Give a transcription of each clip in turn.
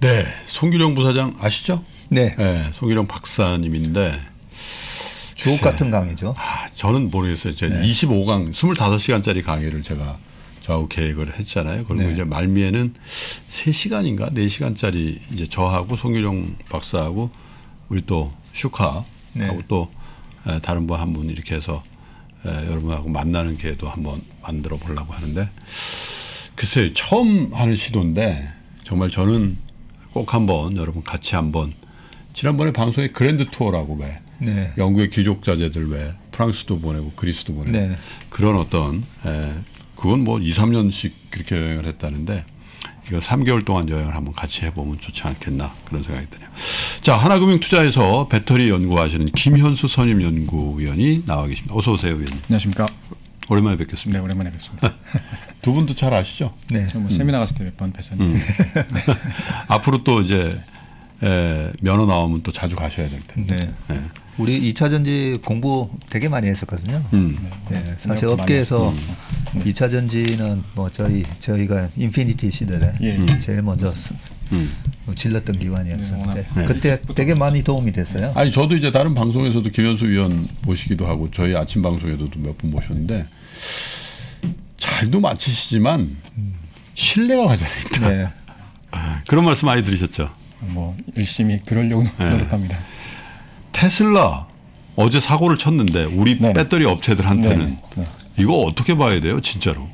네, 송기룡 부사장 아시죠? 네. 네, 송기룡 박사님인데 주옥 같은 강의죠. 저는 모르겠어요. 제가 25강 25시간짜리 강의를 제가 저하고 계획을 했잖아요. 그리고 이제 말미에는 3시간인가 4시간짜리 이제 저하고 송기룡 박사하고 우리 또 슈카하고 또 다른 분 한 분 이렇게 해서 여러분하고 만나는 기회도 한번 만들어 보려고 하는데 글쎄요, 처음 하는 시도인데 정말 저는 꼭 한번 여러분 같이 한번 지난번에 방송에 그랜드 투어라고 왜 영국의 귀족 자제들 왜 프랑스도 보내고 그리스도 보내고 그런 어떤 그건 뭐 2, 3년씩 그렇게 여행을 했다는데 이거 3개월 동안 여행을 한번 같이 해보면 좋지 않겠나 그런 생각이 드네요. 자, 하나금융투자에서 배터리 연구하시는 김현수 선임연구위원이 나와 계십니다. 어서 오세요, 위원님. 안녕하십니까. 오랜만에 뵙겠습니다. 네, 오랜만에 뵙습니다. 두 분도 잘 아시죠? 네. 저 뭐 세미나 갔을 때 몇 번 뵀었는데. 앞으로 또 이제 면허 나오면 또 자주 가셔야 될 텐데. 우리 2차 전지 공부 되게 많이 했었거든요. 사실 업계에서 2차 전지는 뭐 저희가 인피니티 시절에 제일 먼저 질렀던 기관이었는데 그때 되게 많이 도움이 됐어요. 아니 저도 이제 다른 방송에서도 김현수 위원 모시기도 하고 저희 아침 방송에도 몇 분 모셨는데 잘도 맞히시지만 신뢰가 가장 있다. 그런 말씀 많이 들으셨죠? 뭐 열심히 그러려고 노력합니다. 테슬라 어제 사고를 쳤는데 우리 배터리 업체들한테는 이거 어떻게 봐야 돼요, 진짜로?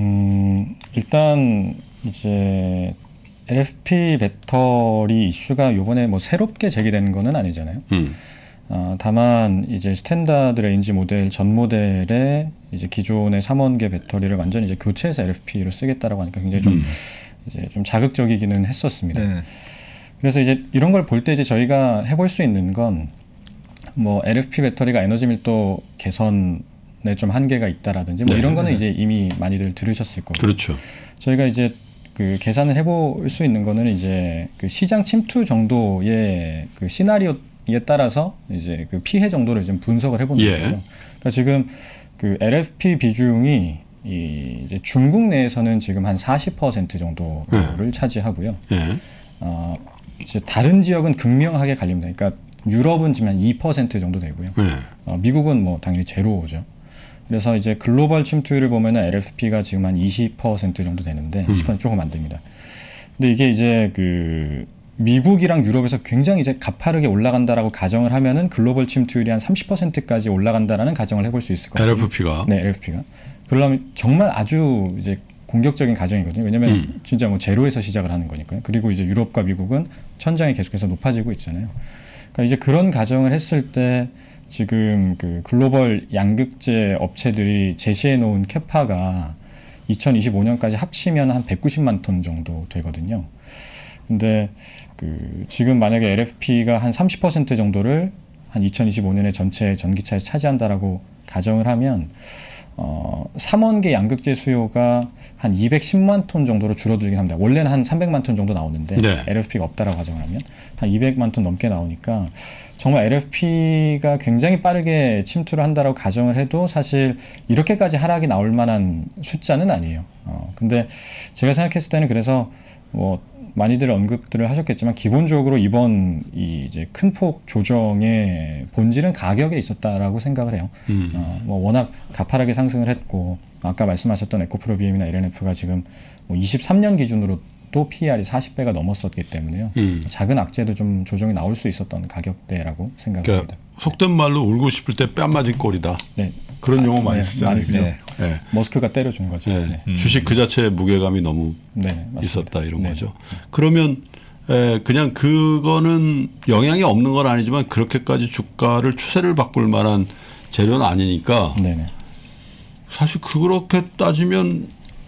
일단 이제 LFP 배터리 이슈가 이번에 뭐 새롭게 제기된 거는 아니잖아요. 다만 이제 스탠다드 레인지 모델 전 모델에 이제 기존의 3원계 배터리를 완전히 이제 교체해서 LFP로 쓰겠다라고 하니까 굉장히 좀 이제 좀 자극적이기는 했었습니다. 그래서 이제 이런 걸 볼 때 이제 저희가 해볼 수 있는 건 뭐 LFP 배터리가 에너지 밀도 개선에 좀 한계가 있다라든지 뭐 이런 거는 이제 이미 많이들 들으셨을 거고. 그렇죠. 저희가 이제 그 계산을 해볼 수 있는 거는 이제 그 시장 침투 정도의 그 시나리오에 따라서 이제 그 피해 정도를 좀 분석을 해보는 거죠. 그러니까 지금 그 LFP 비중이 이제 중국 내에서는 지금 한 40% 정도를 차지하고요. 이제 다른 지역은 극명하게 갈립니다. 그러니까 유럽은 지금 한 2% 정도 되고요. 미국은 뭐 당연히 제로죠. 그래서 이제 글로벌 침투율을 보면은 LFP가 지금 한 20% 정도 되는데 20% 조금 안 됩니다. 근데 이게 이제 그 미국이랑 유럽에서 굉장히 이제 가파르게 올라간다라고 가정을 하면은 글로벌 침투율이 한 30%까지 올라간다라는 가정을 해볼 수 있을 것 같아요. LFP가. 네, LFP가. 그러려면 정말 아주 이제 공격적인 가정이거든요. 왜냐하면 진짜 뭐 제로에서 시작을 하는 거니까요. 그리고 이제 유럽과 미국은 천장이 계속해서 높아지고 있잖아요. 그러니까 이제 그런 가정을 했을 때 지금 그 글로벌 양극재 업체들이 제시해 놓은 캐파가 2025년까지 합치면 한 190만 톤 정도 되거든요. 근데 그 지금 만약에 LFP가 한 30% 정도를 한 2025년에 전체 전기차에 차지한다라고 가정을 하면 3원계 양극재 수요가 한 210만 톤 정도로 줄어들긴 합니다. 원래는 한 300만 톤 정도 나오는데 LFP가 없다라고 가정을 하면 한 200만 톤 넘게 나오니까 정말 LFP가 굉장히 빠르게 침투를 한다라고 가정을 해도 사실 이렇게까지 하락이 나올 만한 숫자는 아니에요. 근데 제가 생각했을 때는 그래서 뭐 많이들 언급들을 하셨겠지만 기본적으로 이번 이 이제 큰 폭 조정의 본질은 가격에 있었다라고 생각을 해요. 뭐 워낙 가파르게 상승을 했고 아까 말씀하셨던 에코프로 BM이나 LNF가 지금 뭐 23년 기준으로 또 PER이 40배가 넘었었기 때문에요. 작은 악재도 좀 조정이 나올 수 있었던 가격대라고 생각합니다. 그러니까 속된 말로 울고 싶을 때 뺨 맞은 꼴이다. 네. 그런 용어 많이 쓰잖아요. 머스크가 때려준 거죠. 주식 그 자체의 무게감이 너무 있었다 이런 거죠. 그러면 그냥 그거는 영향이 없는 건 아니지만 그렇게까지 주가를 추세를 바꿀 만한 재료는 아니니까 사실 그렇게 따지면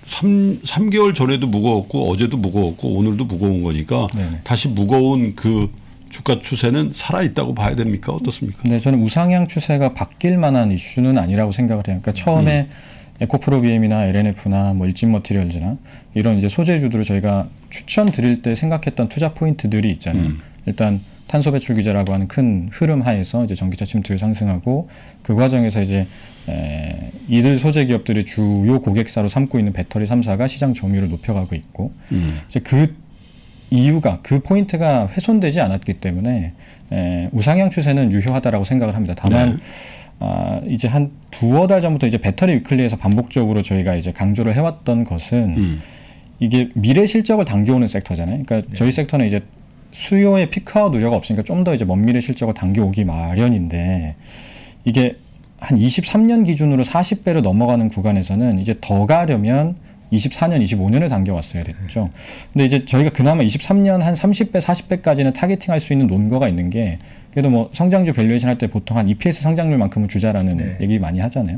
3개월 전에도 무거웠고 어제도 무거웠고 오늘도 무거운 거니까 다시 무거운 그 주가 추세는 살아있다고 봐야 됩니까? 어떻습니까? 네, 저는 우상향 추세가 바뀔 만한 이슈는 아니라고 생각을 해요. 그러니까 처음에 에코프로 BM이나 LNF나 뭐 일진머티리얼즈나 이런 이제 소재주들을 저희가 추천드릴 때 생각했던 투자 포인트들이 있잖아요. 일단 탄소 배출 규제라고 하는 큰 흐름 하에서 이제 전기차 침투율 상승하고 그 과정에서 이제 이들 소재 기업들이 주요 고객사로 삼고 있는 배터리 3사가 시장 점유율을 높여가고 있고 이제 그 이유가 그 포인트가 훼손되지 않았기 때문에 우상향 추세는 유효하다라고 생각을 합니다. 다만 이제 한 두어 달 전부터 이제 배터리 위클리에서 반복적으로 저희가 이제 강조를 해왔던 것은 이게 미래 실적을 당겨오는 섹터잖아요. 그러니까 저희 섹터는 이제 수요의 피크아웃 우려가 없으니까 좀 더 이제 먼 미래 실적을 당겨오기 마련인데 이게 한 23년 기준으로 40배로 넘어가는 구간에서는 이제 더 가려면 24년, 25년을 당겨왔어야 됐죠. 근데 이제 저희가 그나마 23년 한 30배, 40배까지는 타겟팅할 수 있는 논거가 있는 게 그래도 뭐 성장주 밸류에이션 할 때 보통 한 EPS 성장률만큼은 주자라는 얘기 많이 하잖아요.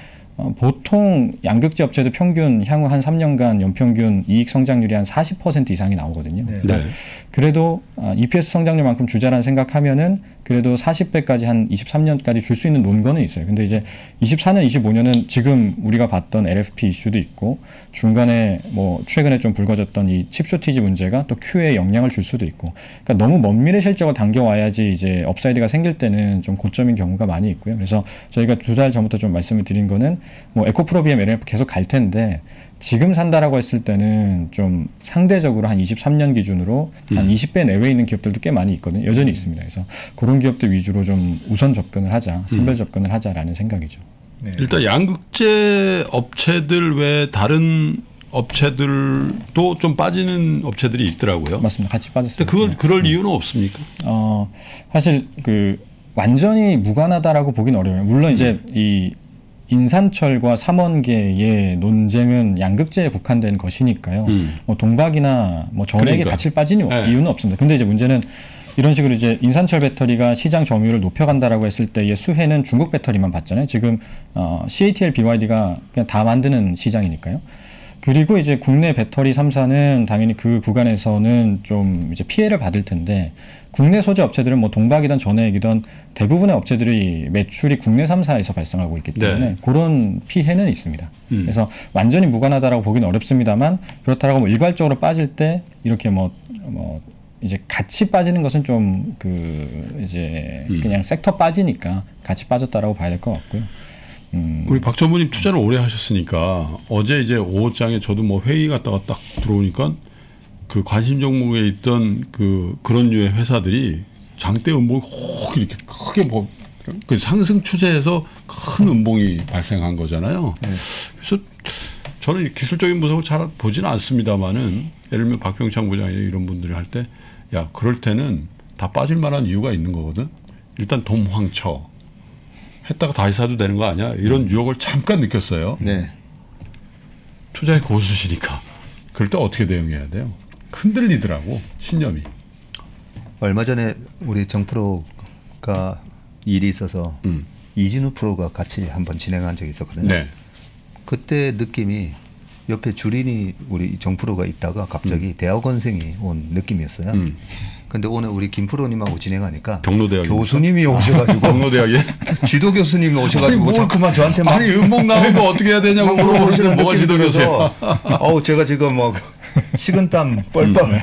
보통 양극재 업체도 평균 향후 한 3년간 연평균 이익 성장률이 한 40% 이상이 나오거든요. 네. 그래도 EPS 성장률만큼 주자라는 생각하면은 그래도 40배까지 한 23년까지 줄 수 있는 논거는 있어요. 근데 이제 24년, 25년은 지금 우리가 봤던 LFP 이슈도 있고 중간에 뭐 최근에 좀 불거졌던 이 칩 쇼티지 문제가 또 Q에 영향을 줄 수도 있고 그러니까 너무 먼 미래 실적을 당겨와야지 이제 업사이드가 생길 때는 좀 고점인 경우가 많이 있고요. 그래서 저희가 2달 전부터 좀 말씀을 드린 거는 뭐 에코프로 BM, LNF 계속 갈 텐데 지금 산다라고 했을 때는 좀 상대적으로 한 23년 기준으로 한 20배 내외에 있는 기업들도 꽤 많이 있거든요. 여전히 있습니다. 그래서 그런 기업들 위주로 좀 우선 접근을 하자, 선별 접근을 하자라는 생각이죠. 네. 일단 양극재 업체들 외에 다른 업체들도 좀 빠지는 업체들이 있더라고요. 맞습니다. 같이 빠졌어요. 근데 그럴 이유는 없습니까? 사실 그 완전히 무관하다라고 보기는 어려워요. 물론 이제 이 인산철과 삼원계의 논쟁은 양극재에 국한된 것이니까요. 뭐 동박이나 뭐 전액이 같이 빠지는 이유는 없습니다. 근데 이제 문제는 이런 식으로 이제 인산철 배터리가 시장 점유율을 높여간다라고 했을 때의 수혜는 중국 배터리만 받잖아요. 지금 CATL, BYD가 그냥 다 만드는 시장이니까요. 그리고 이제 국내 배터리 3사는 당연히 그 구간에서는 좀 이제 피해를 받을 텐데 국내 소재 업체들은 뭐 동박이든 전해액이든 대부분의 업체들이 매출이 국내 3사에서 발생하고 있기 때문에 그런 피해는 있습니다. 그래서 완전히 무관하다라고 보기는 어렵습니다만 그렇다라고 뭐 일괄적으로 빠질 때 이렇게 뭐 이제 같이 빠지는 것은 좀 그 이제 그냥 섹터 빠지니까 같이 빠졌다라고 봐야 될 것 같고요. 우리 박 전무님 투자를 오래 하셨으니까 어제 이제 오후장에 저도 뭐 회의 갔다가 딱 들어오니까 그 관심 종목에 있던 그런 류의 회사들이 장대 음봉이 혹 이렇게 크게 그 상승 추세에서 큰 음봉이 발생한 거잖아요. 그래서 저는 기술적인 분석을 잘 보지는 않습니다만은 예를 들면 박병창 부장이 이런 분들이 할 때 야 그럴 때는 다 빠질 만한 이유가 있는 거거든. 일단 돔황쳐 했다가 다시 사도 되는 거 아니야? 이런 유혹을 잠깐 느꼈어요. 네. 투자의 고수시니까. 그럴 때 어떻게 대응해야 돼요? 흔들리더라고 신념이. 얼마 전에 우리 정프로가 일이 있어서 이진우 프로가 같이 한번 진행한 적이 있었거든요. 네. 그때 느낌이 옆에 주린이 우리 정프로가 있다가 갑자기 대학원생이 온 느낌이었어요. 근데 오늘 우리 김 프로님하고 진행하니까 경로대학 교수님이 오셔가지고 경로대학에 지도 교수님이 오셔가지고 자꾸만 저한테 막 아니 음봉 나오고 어떻게 해야 되냐고 물어보시는 뭐가 지도 교수야. 제가 지금 뭐 식은땀 뻘뻘.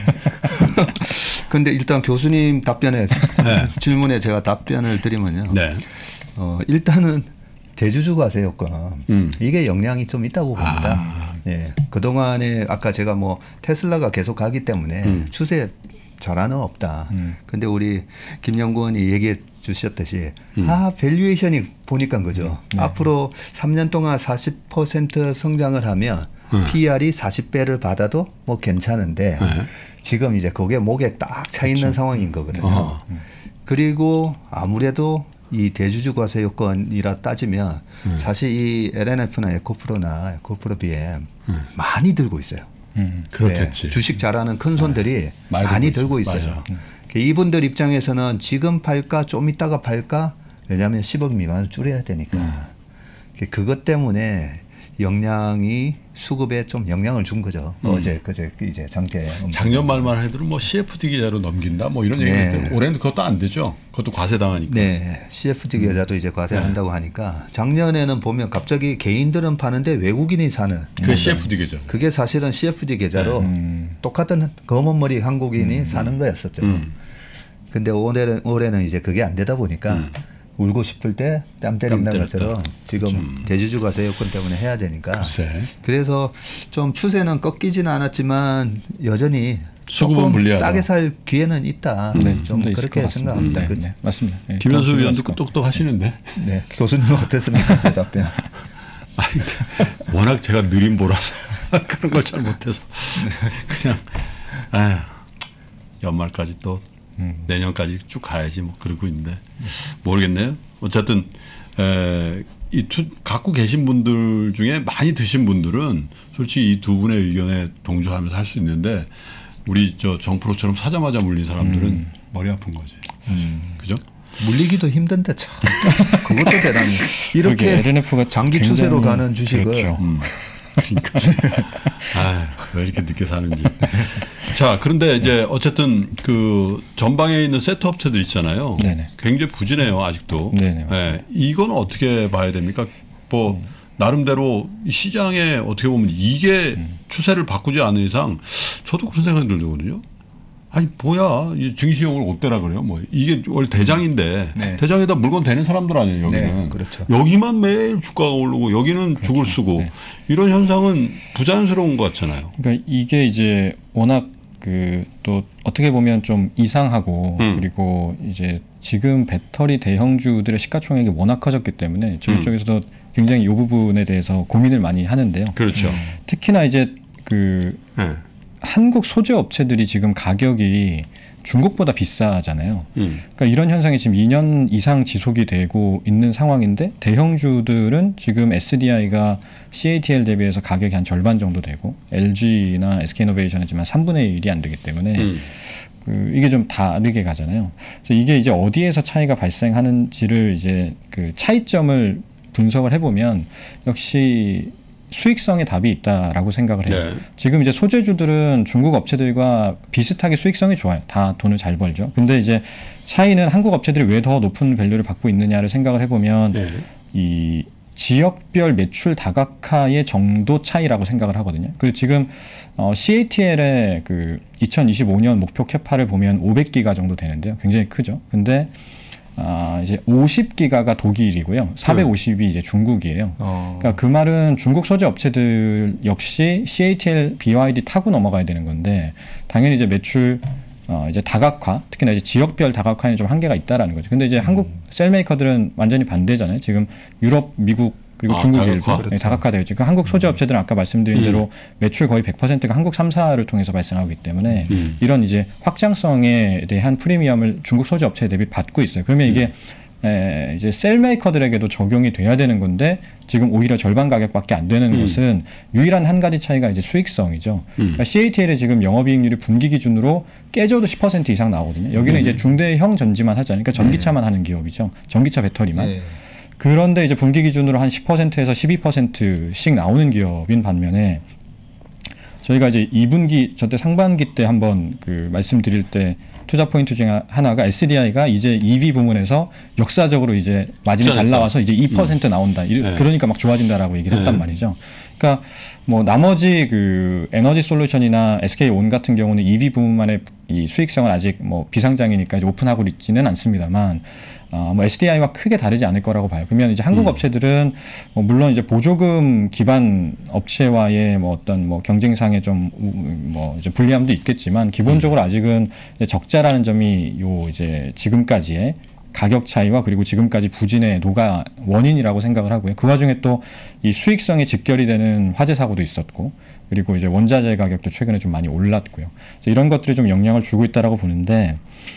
근데 일단 교수님 답변에 질문에 제가 답변을 드리면요. 네. 일단은 대주주 과세 효과 이게 영향이 좀 있다고 봅니다. 예. 그동안에 아까 제가 뭐 테슬라가 계속 가기 때문에 추세 전환은 없다. 근데 우리 김연구원이 얘기해 주셨듯이 밸류에이션이 보니까 그죠. 앞으로 3년 동안 40% 성장을 하면 PER이 40배를 받아도 뭐 괜찮은데 지금 이제 그게 목에 딱 차 있는 상황인 거거든요. 그리고 아무래도 이 대주주 과세 요건이라 따지면 사실 이 LNF나 에코프로나 에코프로 BM 많이 들고 있어요. 그렇겠지. 네, 주식 잘하는 큰 손들이 많이 들고 있어요. 이분들 입장에서는 지금 팔까 좀 이따가 팔까 왜냐하면 10억 미만을 줄여야 되니까 그것 때문에 영향이 수급에 좀 영향을 준 거죠. 어제 그제 이제 작년 말만 해도 뭐 CFD 계좌로 넘긴다 뭐 이런 얘기인데 올해는 그것도 안 되죠. 그것도 과세당하니까. 네, CFD 계좌도 이제 과세한다고 하니까 작년에는 보면 갑자기 개인들은 파는데 외국인이 사는. 그 CFD 계좌. 그게 사실은 CFD 계좌로 똑같은 검은 머리 한국인이 사는 거였었죠. 근데 올해는 이제 그게 안 되다 보니까. 울고 싶을 때 뺨 때린다는 것처럼 지금 대주주 과세 요건 때문에 해야 되니까. 그래서 좀 추세는 꺾이지는 않았지만 여전히 수급은 불리하다. 싸게 살 기회는 있다. 좀 그렇게 생각합니다. 네, 맞습니다. 네, 김현수 위원도 똑똑하시는데. 네, 교수님은 어땠습니까? 제 답변. 아니, 워낙 제가 느린 보라서 그런 걸 잘 못해서 그냥 연말까지 또 내년까지 쭉 가야지 뭐 그러고 있는데 모르겠네요. 어쨌든 갖고 계신 분들 중에 많이 드신 분들은 솔직히 이 두 분의 의견에 동조하면서 할 수 있는데 우리 저 정프로처럼 사자마자 물린 사람들은 머리 아픈 거지. 그죠? 물리기도 힘든데 참 그것도 대단히 이렇게 LNF가 장기 추세로 가는 주식을 그렇죠. 그러니까 왜 이렇게 늦게 사는지. 자, 그런데 이제 어쨌든 그 전방에 있는 세트 업체들 있잖아요. 네네. 굉장히 부진해요 아직도. 네네, 맞습니다. 이건 어떻게 봐야 됩니까? 뭐 나름대로 시장에 어떻게 보면 이게 추세를 바꾸지 않는 이상 저도 그런 생각이 들거든요. 아니 뭐야 이 증시용을 어때라 그래요? 뭐 이게 원래 대장인데 네. 대장에다 물건 대는 사람들 아니에요 여기는. 네, 그렇죠. 여기만 매일 주가가 오르고 여기는 그렇죠. 죽을 쓰고 네. 이런 현상은 부자연스러운 것 같잖아요. 그러니까 이게 이제 워낙 그 또 어떻게 보면 좀 이상하고 그리고 이제 지금 배터리 대형주들의 시가총액이 워낙 커졌기 때문에 저희 쪽에서도 굉장히 이 부분에 대해서 고민을 많이 하는데요. 그렇죠. 특히나 이제 그 한국 소재 업체들이 지금 가격이 중국보다 비싸잖아요. 그러니까 이런 현상이 지금 2년 이상 지속이 되고 있는 상황인데 대형주들은 지금 SDI가 CATL 대비해서 가격이 한 절반 정도 되고 LG나 SK이노베이션은 지금 한 3분의 1이 안 되기 때문에 이게 좀 다르게 가잖아요. 그래서 이게 이제 어디에서 차이가 발생하는지를 이제 그 차이점을 분석을 해보면 역시 수익성의 답이 있다라고 생각을 해요. 네. 지금 이제 소재주들은 중국 업체들과 비슷하게 수익성이 좋아요. 다 돈을 잘 벌죠. 근데 이제 차이는 한국 업체들이 왜 더 높은 밸류를 받고 있느냐를 생각을 해보면 네. 이 지역별 매출 다각화의 정도 차이라고 생각을 하거든요. 그 지금 CATL의 그 2025년 목표 캐파를 보면 500기가 정도 되는데요. 굉장히 크죠. 근데 이제 50기가가 독일이고요. 450이 이제 중국이에요. 그러니까 그 말은 중국 소재 업체들 역시 CATL, BYD 타고 넘어가야 되는 건데 당연히 이제 매출 이제 다각화, 특히나 이제 지역별 다각화에는 좀 한계가 있다라는 거죠. 근데 이제 한국 셀메이커들은 완전히 반대잖아요. 지금 유럽, 미국 그리고 중국 일부 다각화되어 있죠. 그러니까 한국 소재 업체들은 아까 말씀드린 대로 매출 거의 100%가 한국 3사를 통해서 발생하기 때문에 이런 이제 확장성에 대한 프리미엄을 중국 소재 업체에 대비 받고 있어요. 그러면 이게 이제 셀메이커들에게도 적용이 돼야 되는 건데 지금 오히려 절반 가격밖에 안 되는 것은 유일한 한 가지 차이가 이제 수익성이죠. 그러니까 CATL의 지금 영업이익률이 분기 기준으로 깨져도 10% 이상 나오거든요. 여기는 이제 중대형 전지만 하잖아요. 그러니까 전기차만 하는 기업이죠. 전기차 배터리만. 그런데 이제 분기 기준으로 한 10%에서 12%씩 나오는 기업인 반면에 저희가 이제 2분기 저때 상반기 때 한번 그 말씀드릴 때 투자 포인트 중에 하나가 SDI가 이제 EV 부문에서 역사적으로 이제 마진이 잘 나와서 이제 2% 나온다. 그러니까 막 좋아진다라고 얘기를 했단 말이죠. 그러니까 뭐 나머지 그 에너지 솔루션이나 SK온 같은 경우는 EV 부문만의 이 수익성은 아직 뭐 비상장이니까 이제 오픈하고 있지는 않습니다만 뭐 SDI와 크게 다르지 않을 거라고 봐요. 그러면 이제 한국 업체들은 뭐 물론 이제 보조금 기반 업체와의 뭐 어떤 뭐 경쟁상의 좀 뭐 이제 불리함도 있겠지만 기본적으로 아직은 이제 적자라는 점이 요 이제 지금까지의 가격 차이와 그리고 지금까지 부진의 노가 원인이라고 생각을 하고요. 그 와중에 또 이 수익성이 직결이 되는 화재 사고도 있었고 그리고 이제 원자재 가격도 최근에 좀 많이 올랐고요. 이런 것들이 좀 영향을 주고 있다라고 보는데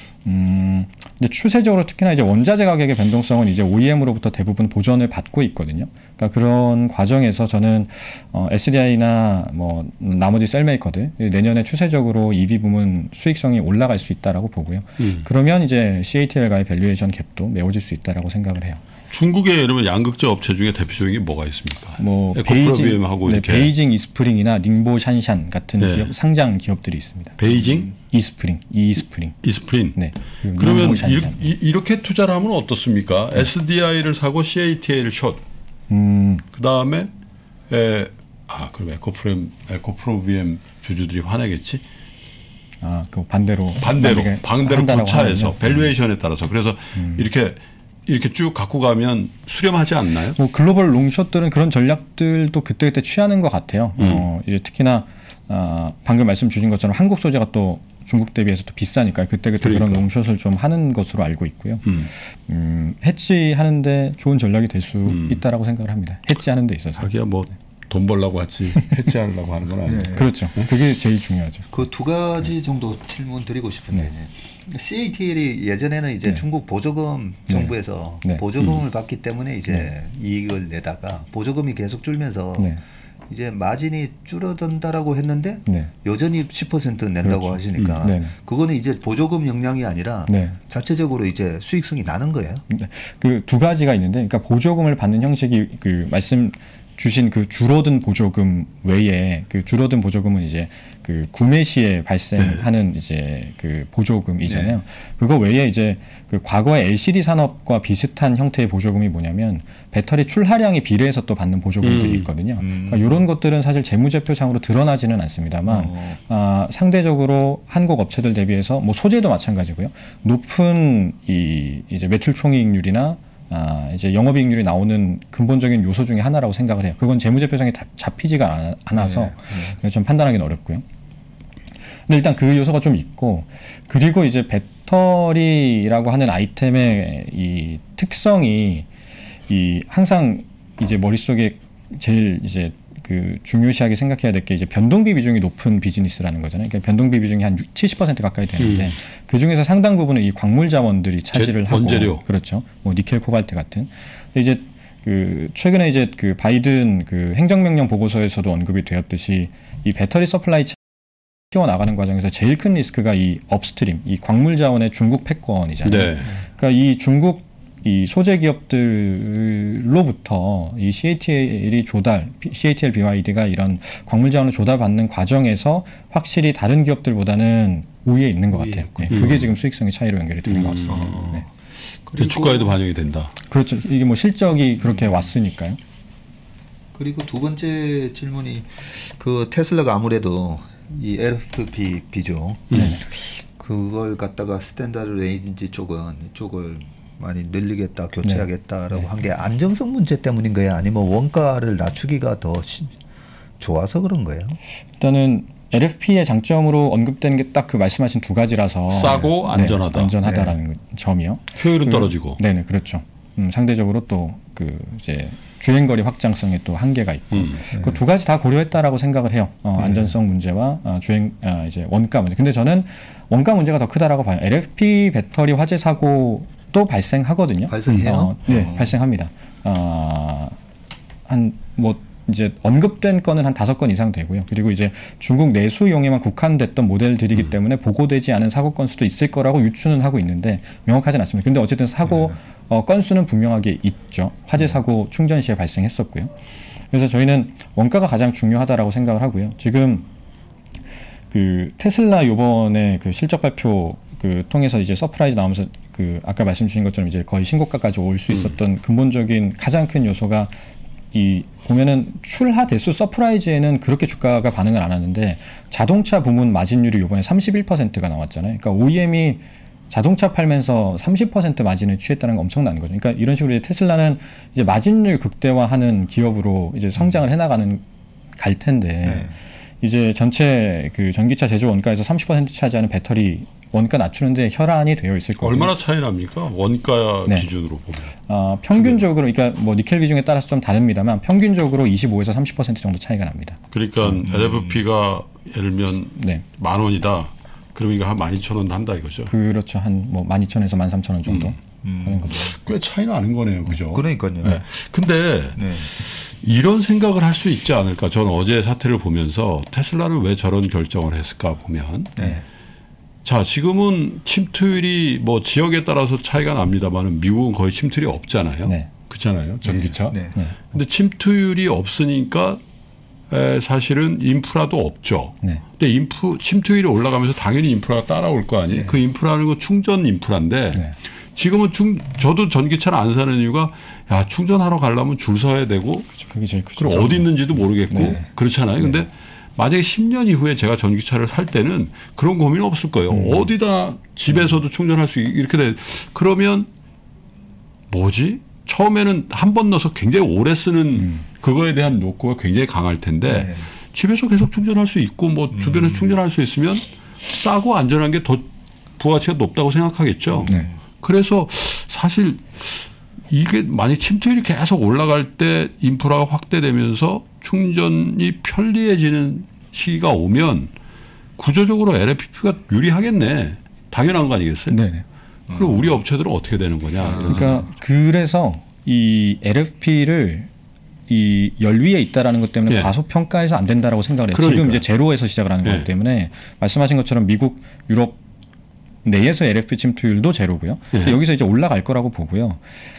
근데 추세적으로 특히나 이제 원자재 가격의 변동성은 이제 OEM으로부터 대부분 보전을 받고 있거든요. 그러니까 그런 과정에서 저는 SDI나 뭐 나머지 셀메이커들 내년에 추세적으로 EV 부문 수익성이 올라갈 수 있다라고 보고요. 그러면 이제 CATL과의 밸류에이션 갭도 메워질 수 있다라고 생각을 해요. 중국의 여러분 양극재 업체 중에 대표적인 게 뭐가 있습니까? 뭐 에코프로비엠하고 네, 이렇게 베이징 이스프링이나 닝보샨샨 같은 기업, 상장 기업들이 있습니다. 베이징 이스프링. 이스프린. 네. 그러면 이렇게 투자를 하면 어떻습니까? SDI를 사고 CATL 숏. 그 다음에 그럼 에코프로비엠 주주들이 화내겠지? 그 반대로 고차해서 밸류에이션에 따라서 그래서 이렇게 이렇게 쭉 갖고 가면 수렴하지 않나요? 뭐 글로벌 롱숏들은 그런 전략들도 그때그때 취하는 것 같아요. 이제 특히나 방금 말씀 주신 것처럼 한국 소재가 또 중국 대비해서 또 비싸니까 그때그때 그런 롱숏을 좀 하는 것으로 알고 있고요. 해지하는데 좋은 전략이 될 수 있다라고 생각을 합니다. 해지하는 데 있어서. 자기야 뭐 돈 벌려고 하지 해지하려고 하는 건 아니에요. 네. 그렇죠. 그게 제일 중요하죠. 그 두 가지 정도 질문 드리고 싶은데 CATL이 예전에는 이제 중국 보조금 정부에서 보조금을 받기 때문에 이제 이익을 내다가 보조금이 계속 줄면서 이제 마진이 줄어든다라고 했는데 여전히 10% 낸다고 하시니까 그거는 이제 보조금 영향이 아니라 자체적으로 이제 수익성이 나는 거예요. 그 두 가지가 있는데, 그러니까 보조금을 받는 형식이 그 말씀 주신 그 줄어든 보조금 외에 그 줄어든 보조금은 이제 그 구매 시에 발생하는 이제 그 보조금이잖아요. 그거 외에 이제 그 과거의 LCD 산업과 비슷한 형태의 보조금이 뭐냐면 배터리 출하량에 비례해서 또 받는 보조금들이 있거든요. 그러니까 이런 것들은 사실 재무제표상으로 드러나지는 않습니다만 상대적으로 한국 업체들 대비해서 뭐 소재도 마찬가지고요. 높은 이제 매출 총이익률이나 이제 영업이익률이 나오는 근본적인 요소 중에 하나라고 생각을 해요. 그건 재무제표상에 잡히지가 않아서 좀 판단하기는 어렵고요. 근데 일단 그 요소가 좀 있고, 그리고 이제 배터리라고 하는 아이템의 이 특성이 항상 이제 머릿속에 제일 이제 그 중요시하게 생각해야 될 게 이제 변동비 비중이 높은 비즈니스라는 거잖아요. 그러니까 변동비 비중이 한 70% 가까이 되는데 그 중에서 상당 부분은 이 광물 자원들이 차지를 하고, 원재료. 그렇죠. 뭐 니켈, 코발트 같은. 이제 그 최근에 이제 그 바이든 그 행정명령 보고서에서도 언급이 되었듯이 이 배터리 서플라이 키워 나가는 과정에서 제일 큰 리스크가 이 업스트림, 이 광물 자원의 중국 패권이잖아요. 그러니까 이 중국 이 소재 기업들로부터 이 CATL BYD가 이런 광물 자원을 조달받는 과정에서 확실히 다른 기업들보다는 우위에 있는 것 같아요. 그게 지금 수익성의 차이로 연결이 되는 것 같습니다. 그리고 주가에도 반영이 된다. 그렇죠. 이게 뭐 실적이 그렇게 왔으니까요. 그리고 두 번째 질문이 그 테슬라가 아무래도 이 LFP 비중 그걸 갖다가 스탠다드 레인지 쪽을 많이 늘리겠다, 교체하겠다라고 한 게 안정성 문제 때문인 거예요? 아니면 원가를 낮추기가 더 좋아서 그런 거예요? 일단은 LFP의 장점으로 언급되는 게 딱 그 말씀하신 두 가지라서 싸고 안전하다. 안전하다라는 점이요. 효율은 떨어지고. 네네, 그렇죠. 상대적으로 또 그 이제 주행거리 확장성에 또 한계가 있고 그 두 가지 다 고려했다라고 생각을 해요. 안전성 문제와 이제 원가 문제. 근데 저는 원가 문제가 더 크다라고 봐요. LFP 배터리 화재 사고 또 발생하거든요. 발생해요? 네, 발생합니다. 한 뭐 이제 언급된 건은 한 5건 이상 되고요. 그리고 이제 중국 내수용에만 국한됐던 모델들이기 때문에 보고되지 않은 사고 건수도 있을 거라고 유추는 하고 있는데 명확하지는 않습니다. 근데 어쨌든 사고 건수는 분명하게 있죠. 화재 사고 충전 시에 발생했었고요. 그래서 저희는 원가가 가장 중요하다라고 생각을 하고요. 지금 그 테슬라 요번에 그 실적 발표 그 통해서 이제 서프라이즈 나오면서 그 아까 말씀 주신 것처럼 이제 거의 신고가까지 올 수 있었던 근본적인 가장 큰 요소가 이 보면은 출하 대수 서프라이즈에는 그렇게 주가가 반응을 안 하는데 자동차 부문 마진율이 이번에 31%가 나왔잖아요. 그러니까 OEM이 자동차 팔면서 30% 마진을 취했다는 건 엄청난 거죠. 그러니까 이런 식으로 이제 테슬라는 이제 마진율 극대화하는 기업으로 이제 성장을 해나가는 갈 텐데 이제 전체 그 전기차 제조 원가에서 30% 차지하는 배터리 원가 낮추는데 혈안이 되어 있을 거예요. 얼마나 차이 납니까? 원가 기준으로 보면. 평균적으로 그러니까 뭐 니켈 비중에 따라서 좀 다릅니다만 평균적으로 25에서 30% 정도 차이가 납니다. 그러니까 LFP가 예를 들면 10,000원이다. 그러면 이거 한 12,000원 한다 이거죠. 그렇죠. 한 뭐 12,000원에서 13,000원 정도 하는 겁니다. 꽤 차이 나는 거네요. 그죠? 그러니까요. 근데 이런 생각을 할 수 있지 않을까? 저는 어제 사태를 보면서 테슬라는 왜 저런 결정을 했을까 보면 자, 지금은 침투율이 뭐 지역에 따라서 차이가 납니다만 미국은 거의 침투율이 없잖아요. 그렇잖아요. 전기차. 근데 침투율이 없으니까 사실은 인프라도 없죠. 근데 침투율이 올라가면서 당연히 인프라가 따라올 거 아니에요. 그 인프라는 건 충전 인프라인데 지금은 저도 전기차를 안 사는 이유가 야, 충전하러 가려면 줄 서야 되고 그게 제일 크죠. 그럼 어디 있는지도 모르겠고 그렇잖아요. 근데 만약에 10년 이후에 제가 전기차를 살 때는 그런 고민은 없을 거예요. 어디다 집에서도 충전할 수 이렇게 돼. 그러면 뭐지? 처음에는 한 번 넣어서 굉장히 오래 쓰는 그거에 대한 욕구가 굉장히 강할 텐데 네. 집에서 계속 충전할 수 있고 뭐 주변에서 충전할 수 있으면 싸고 안전한 게 더 부가가치가 높다고 생각하겠죠. 네. 그래서 사실 이게 만약 침투율이 계속 올라갈 때 인프라가 확대되면서 충전이 편리해지는 시기가 오면 구조적으로 LFP가 유리하겠네. 당연한 거 아니겠어요? 네. 그럼 우리 업체들은 어떻게 되는 거냐. 그러니까 그래서 이 LFP를 이 열 위에 있다라는 것 때문에 과소평가해서 안 된다라고 생각을 해요. 그러니까. 지금 이제 제로에서 시작을 하는 거기 때문에 말씀하신 것처럼 미국, 유럽 내에서 LFP 침투율도 제로고요. 여기서 이제 올라갈 거라고 보고요.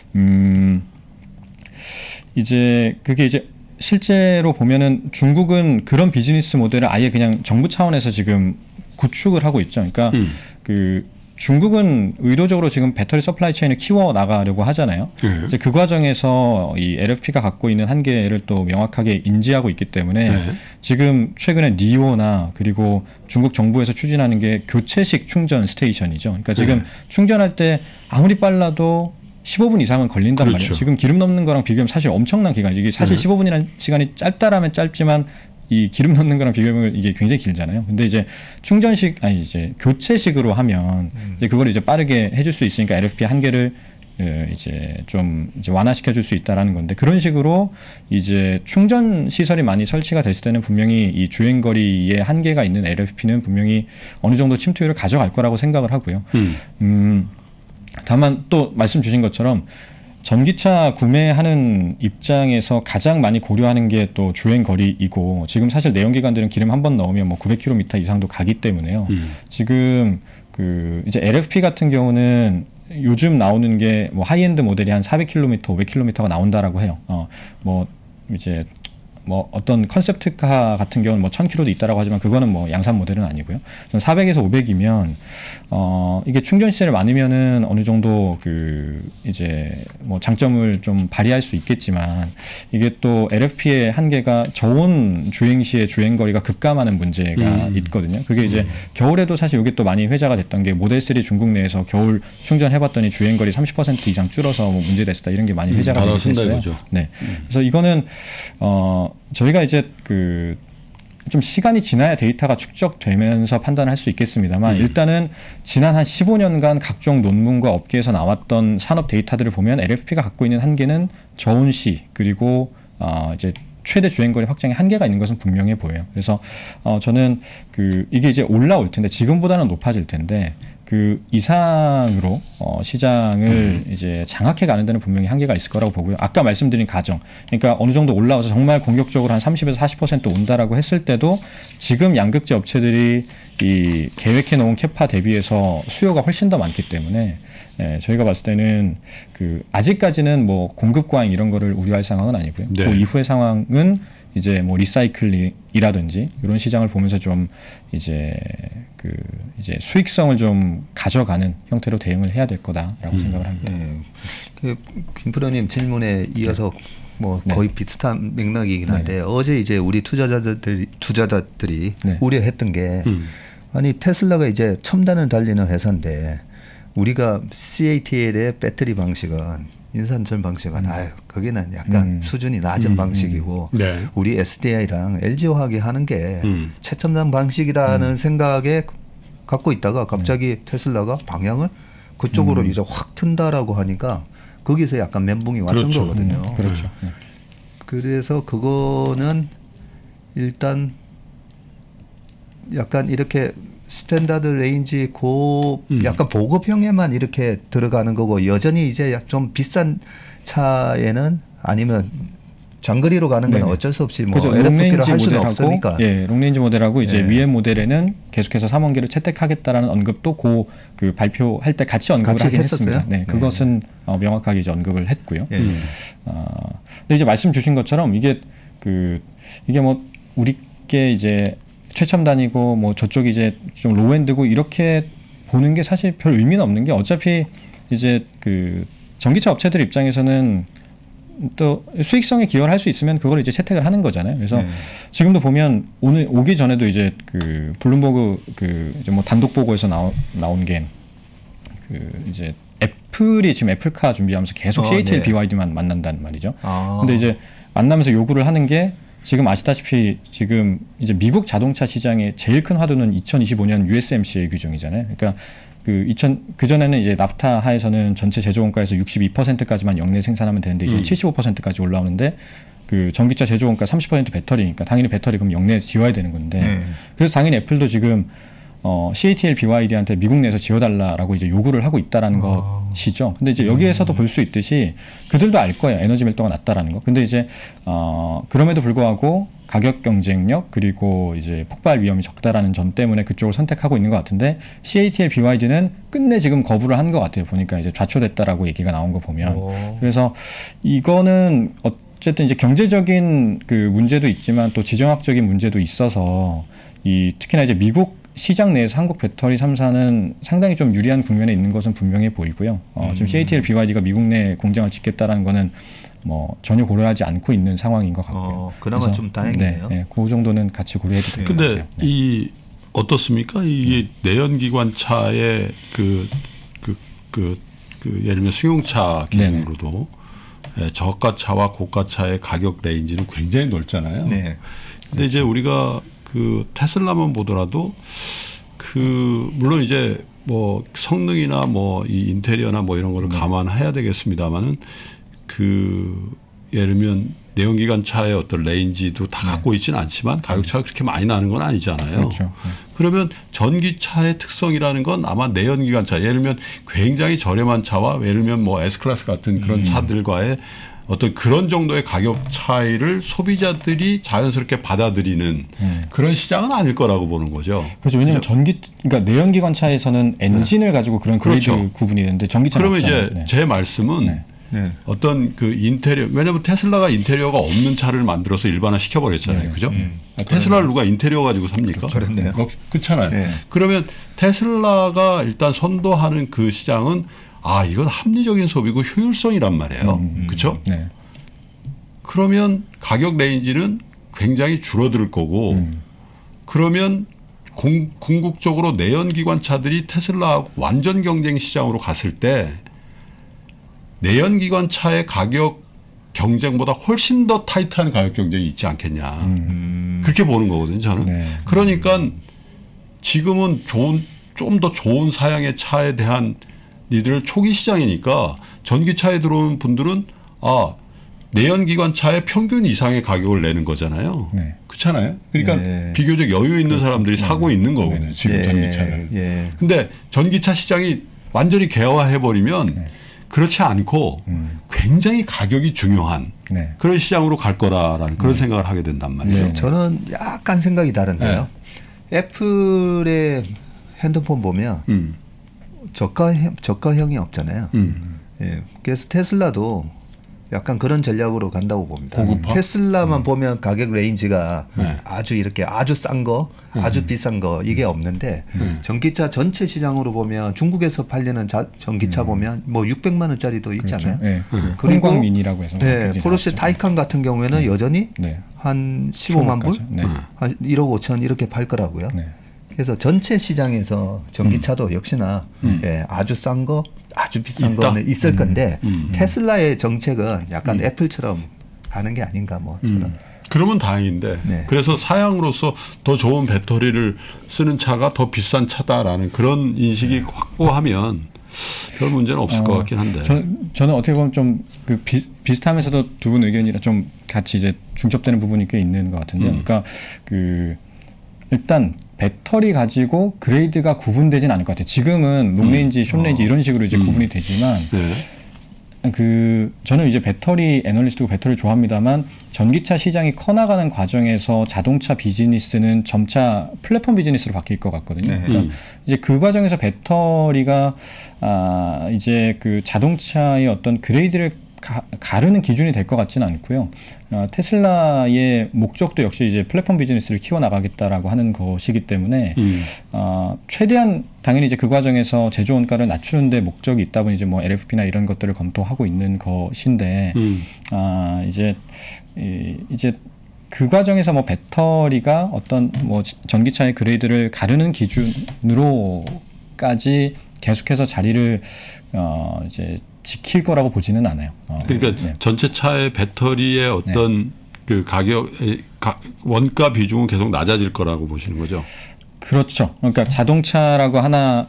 이제 그게 이제 실제로 보면은 중국은 그런 비즈니스 모델을 아예 그냥 정부 차원에서 지금 구축을 하고 있죠. 그러니까 그 중국은 의도적으로 지금 배터리 서플라이 체인을 키워 나가려고 하잖아요. 이제 그 과정에서 이 LFP가 갖고 있는 한계를 또 명확하게 인지하고 있기 때문에 지금 최근에 니오나 그리고 중국 정부에서 추진하는 게 교체식 충전 스테이션이죠. 그러니까 지금 충전할 때 아무리 빨라도 15분 이상은 걸린단 말이에요. 지금 기름 넣는 거랑 비교하면 사실 엄청난 기간이죠. 이게 사실 15분이라는 시간이 짧다라면 짧지만 이 기름 넣는 거랑 비교하면 이게 굉장히 길잖아요. 근데 이제 충전식 아니 이제 교체식으로 하면 이제 그걸 이제 빠르게 해줄 수 있으니까 LFP 한계를 이제 좀 이제 완화시켜 줄 수 있다라는 건데 그런 식으로 이제 충전 시설이 많이 설치가 됐을 때는 분명히 이 주행 거리에 한계가 있는 LFP는 분명히 어느 정도 침투율을 가져갈 거라고 생각을 하고요. 다만 또 말씀 주신 것처럼 전기차 구매하는 입장에서 가장 많이 고려하는 게 또 주행 거리이고 지금 사실 내연기관들은 기름 한 번 넣으면 뭐 900km 이상도 가기 때문에요. 지금 그 이제 LFP 같은 경우는 요즘 나오는 게 뭐 하이엔드 모델이 한 400km, 500km가 나온다라고 해요. 뭐 이제 뭐 어떤 컨셉트카 같은 경우는 뭐 1000km도 있다라고 하지만 그거는 뭐 양산 모델은 아니고요. 400에서 500이면 이게 충전 시설이 많으면은 어느 정도 그 이제 뭐 장점을 좀 발휘할 수 있겠지만 이게 또 LFP의 한계가 저온 주행 시의 주행 거리가 급감하는 문제가 있거든요. 그게 이제 겨울에도 사실 이게 또 많이 회자가 됐던 게 모델 3 중국 내에서 겨울 충전해봤더니 주행 거리 30% 이상 줄어서 뭐 문제됐다 이런 게 많이 회자가 되고 있어요. 네. 그래서 이거는 저희가 이제 그 좀 시간이 지나야 데이터가 축적되면서 판단할 수 있겠습니다만 일단은 지난 한 15년간 각종 논문과 업계에서 나왔던 산업 데이터들을 보면 LFP가 갖고 있는 한계는 저온 시 그리고 이제 최대 주행거리 확장에 한계가 있는 것은 분명해 보여요. 그래서 저는 그 이게 이제 올라올 텐데 지금보다는 높아질 텐데 그 이상으로 시장을 이제 장악해 가는 데는 분명히 한계가 있을 거라고 보고요. 아까 말씀드린 가정, 그러니까 어느 정도 올라와서 정말 공격적으로 한 30에서 40% 온다라고 했을 때도 지금 양극재 업체들이 이 계획해 놓은 캐파 대비해서 수요가 훨씬 더 많기 때문에 저희가 봤을 때는 그 아직까지는 뭐 공급 과잉 이런 거를 우려할 상황은 아니고요. 네. 그 이후의 상황은 이제 뭐 리사이클이라든지 이런 시장을 보면서 좀 이제 그 이제 수익성을 좀 가져가는 형태로 대응을 해야 될 거다라고 생각을 합니다. 네. 그 김프로님 질문에 이어서 뭐 거의 비슷한 맥락이긴 한데 어제 이제 우리 투자자들이 우려했던 게 아니 테슬라가 이제 첨단을 달리는 회사인데 우리가 CATL의 배터리 방식은 인산철 방식은 거기는 약간 수준이 낮은 방식이고 우리 SDI랑 LG화학이 하는 게 최첨단 방식이라는 생각에 갖고 있다가 갑자기 테슬라가 방향을 그쪽으로 이제 확 튼다라고 하니까 거기서 약간 멘붕이 왔던 거거든요. 그렇죠. 그래서 그거는 일단 약간 이렇게 스탠다드 레인지 약간 보급형에만 이렇게 들어가는 거고 여전히 이제 좀 비싼 차에는 아니면 장거리로 가는 건 어쩔 수 없이 뭐 LFP를 할 수는 없으니까. 롱레인지 모델하고 이제 위에 모델에는 계속해서 3원기를 채택하겠다라는 언급도 그 발표할 때 같이 언급을 하긴 했습니다. 그것은 명확하게 이제 언급을 했고요. 근데 이제 말씀 주신 것처럼 이게 뭐 우리께 이제 최첨단이고 뭐 저쪽이 이제 좀 로우엔드고 이렇게 보는 게 사실 별 의미는 없는 게 어차피 이제 그 전기차 업체들 입장에서는 또 수익성에 기여를 할 수 있으면 그걸 이제 채택을 하는 거잖아요. 그래서 지금도 보면 오늘 오기 전에도 이제 그 블룸버그 그 이제 뭐 단독 보고에서 나온 게 그 이제 애플이 지금 애플카 준비하면서 계속 CATL, 네. BYD만 만난다는 말이죠. 근데 이제 만나면서 요구를 하는 게 지금 아시다시피 지금 이제 미국 자동차 시장의 제일 큰 화두는 2025년 USMCA 규정이잖아요. 그러니까 그 전에는 이제 납타 하에서는 전체 제조 원가에서 62%까지만 역내 생산하면 되는데 이제 75%까지 올라오는데 그 전기차 제조 원가 30% 배터리니까 당연히 배터리 그럼 역내에 지워야 되는 건데 그래서 당연히 애플도 지금 CATL, BYD한테 미국 내에서 지워달라라고 이제 요구를 하고 있다라는 것이죠. 근데 이제 여기에서도 볼 수 있듯이 그들도 알 거예요. 에너지 밀도가 낮다라는 거. 근데 이제 그럼에도 불구하고 가격 경쟁력 그리고 이제 폭발 위험이 적다라는 점 때문에 그쪽을 선택하고 있는 것 같은데 CATL, BYD는 끝내 지금 거부를 한 것 같아요. 보니까 이제 좌초됐다라고 얘기가 나온 거 보면. 그래서 이거는 어쨌든 이제 경제적인 그 문제도 있지만 또 지정학적인 문제도 있어서 특히나 이제 미국 시장 내에서 한국 배터리 3사는 상당히 좀 유리한 국면에 있는 것은 분명해 보이고요. 지금 CATL, BYD가 미국 내 공장을 짓겠다라는 거는 뭐 전혀 고려하지 않고 있는 상황인 것 같고요. 그나마 좀 다행이네요. 네, 그 정도는 같이 고려해도 될 것 같아요. 근데 어떻습니까? 이게 내연기관차의 예를 들면 승용차 기준으로도 저가차와 고가차의 가격 레인지는 굉장히 넓잖아요. 네. 근데 이제 우리가 그 테슬라만 보더라도 물론 이제 뭐 성능이나 뭐 이 인테리어나 뭐 이런 거를 감안해야 되겠습니다만은 예를 들면 내연기관차의 어떤 레인지도 다 갖고 있지는 않지만 가격 차가 그렇게 많이 나는 건 아니잖아요. 그렇죠. 그러면 전기차의 특성이라는 건 아마 내연기관차 예를 들면 굉장히 저렴한 차와 예를 들면 뭐 S클래스 같은 그런 차들과의 어떤 그런 정도의 가격 차이를 소비자들이 자연스럽게 받아들이는 그런 시장은 아닐 거라고 보는 거죠. 그렇죠. 왜냐하면 그러니까 내연기관차에서는 엔진을 가지고 그런 그레이드 그렇죠. 구분이 되는데 전기차는 그러면 없잖아요. 이제 제 말씀은 어떤 그 인테리어 왜냐하면 테슬라가 인테리어가 없는 차를 만들어서 일반화 시켜버렸잖아요. 그죠? 테슬라를 누가 인테리어 가지고 삽니까? 그렇네요. 그렇잖아요. 그러면 테슬라가 일단 선도하는 그 시장은 이건 합리적인 소비고 효율성이란 말이에요. 그렇죠? 네. 그러면 가격 레인지는 굉장히 줄어들 거고 그러면 궁극적으로 내연기관차들이 테슬라하고 완전 경쟁 시장으로 갔을 때 내연기관차의 가격 경쟁보다 훨씬 더 타이트한 가격 경쟁이 있지 않겠냐. 그렇게 보는 거거든요. 저는. 네. 그러니까 지금은 좀 더 좋은 사양의 차에 대한 이들 초기 시장이니까 전기차에 들어오는 분들은 내연기관차의 평균 이상의 가격을 내는 거잖아요. 네. 그렇잖아요. 그러니까 비교적 여유 있는 사람들이 사고 있는 거거든요. 지금 전기차를. 근데 전기차 시장이 완전히 개화해버리면 그렇지 않고 굉장히 가격이 중요한 그런 시장으로 갈 거다라는 그런 생각을 하게 된단 말이에요. 저는 약간 생각이 다른데요. 애플의 핸드폰 보면 저가형이 없잖아요. 그래서 테슬라도 약간 그런 전략으로 간다고 봅니다. 고급화? 테슬라만 보면 가격 레인지가 아주 이렇게 아주 싼 거, 아주 비싼 거 이게 없는데 전기차 전체 시장으로 보면 중국에서 팔리는 전기차 보면 뭐 600만 원짜리도 있잖아요. 그렇죠. 그리고 홍광민이라고 해서 포르쉐 타이칸 같은 경우에는 여전히 한 15만 불, 한 1억 5천 이렇게 팔 거라고요. 그래서 전체 시장에서 전기차도 역시나 아주 싼 거, 아주 비싼 거는 있을 건데 테슬라의 정책은 약간 애플처럼 가는 게 아닌가 뭐 저는. 그러면 다행인데 그래서 사양으로서 더 좋은 배터리를 쓰는 차가 더 비싼 차다라는 그런 인식이 확고하면 별 문제는 없을 것 같긴 한데. 저는 어떻게 보면 좀 그 비슷하면서도 두 분 의견이랑 좀 같이 이제 중첩되는 부분이 꽤 있는 것 같은데요. 그러니까 일단 배터리 가지고 그레이드가 구분되진 않을 것 같아요. 지금은 롱레인지, 숏레인지 이런 식으로 이제 구분이 되지만 저는 이제 배터리 애널리스트고 배터리 좋아합니다만 전기차 시장이 커나가는 과정에서 자동차 비즈니스는 점차 플랫폼 비즈니스로 바뀔 것 같거든요. 그러니까 이제 그 과정에서 배터리가 이제 그 자동차의 어떤 그레이드를 가르는 기준이 될 것 같지는 않고요. 테슬라의 목적도 역시 이제 플랫폼 비즈니스를 키워나가겠다라고 하는 것이기 때문에 최대한 당연히 이제 그 과정에서 제조 원가를 낮추는 데 목적이 있다 보니 이제 뭐 LFP나 이런 것들을 검토하고 있는 것인데 이제 그 과정에서 뭐 배터리가 어떤 뭐 전기차의 그레이드를 가르는 기준으로까지 계속해서 자리를 이제 지킬 거라고 보지는 않아요. 그러니까 네. 전체 차의 배터리의 어떤 네. 그 원가 비중은 계속 낮아질 거라고 보시는 거죠? 그렇죠. 그러니까 자동차라고 하나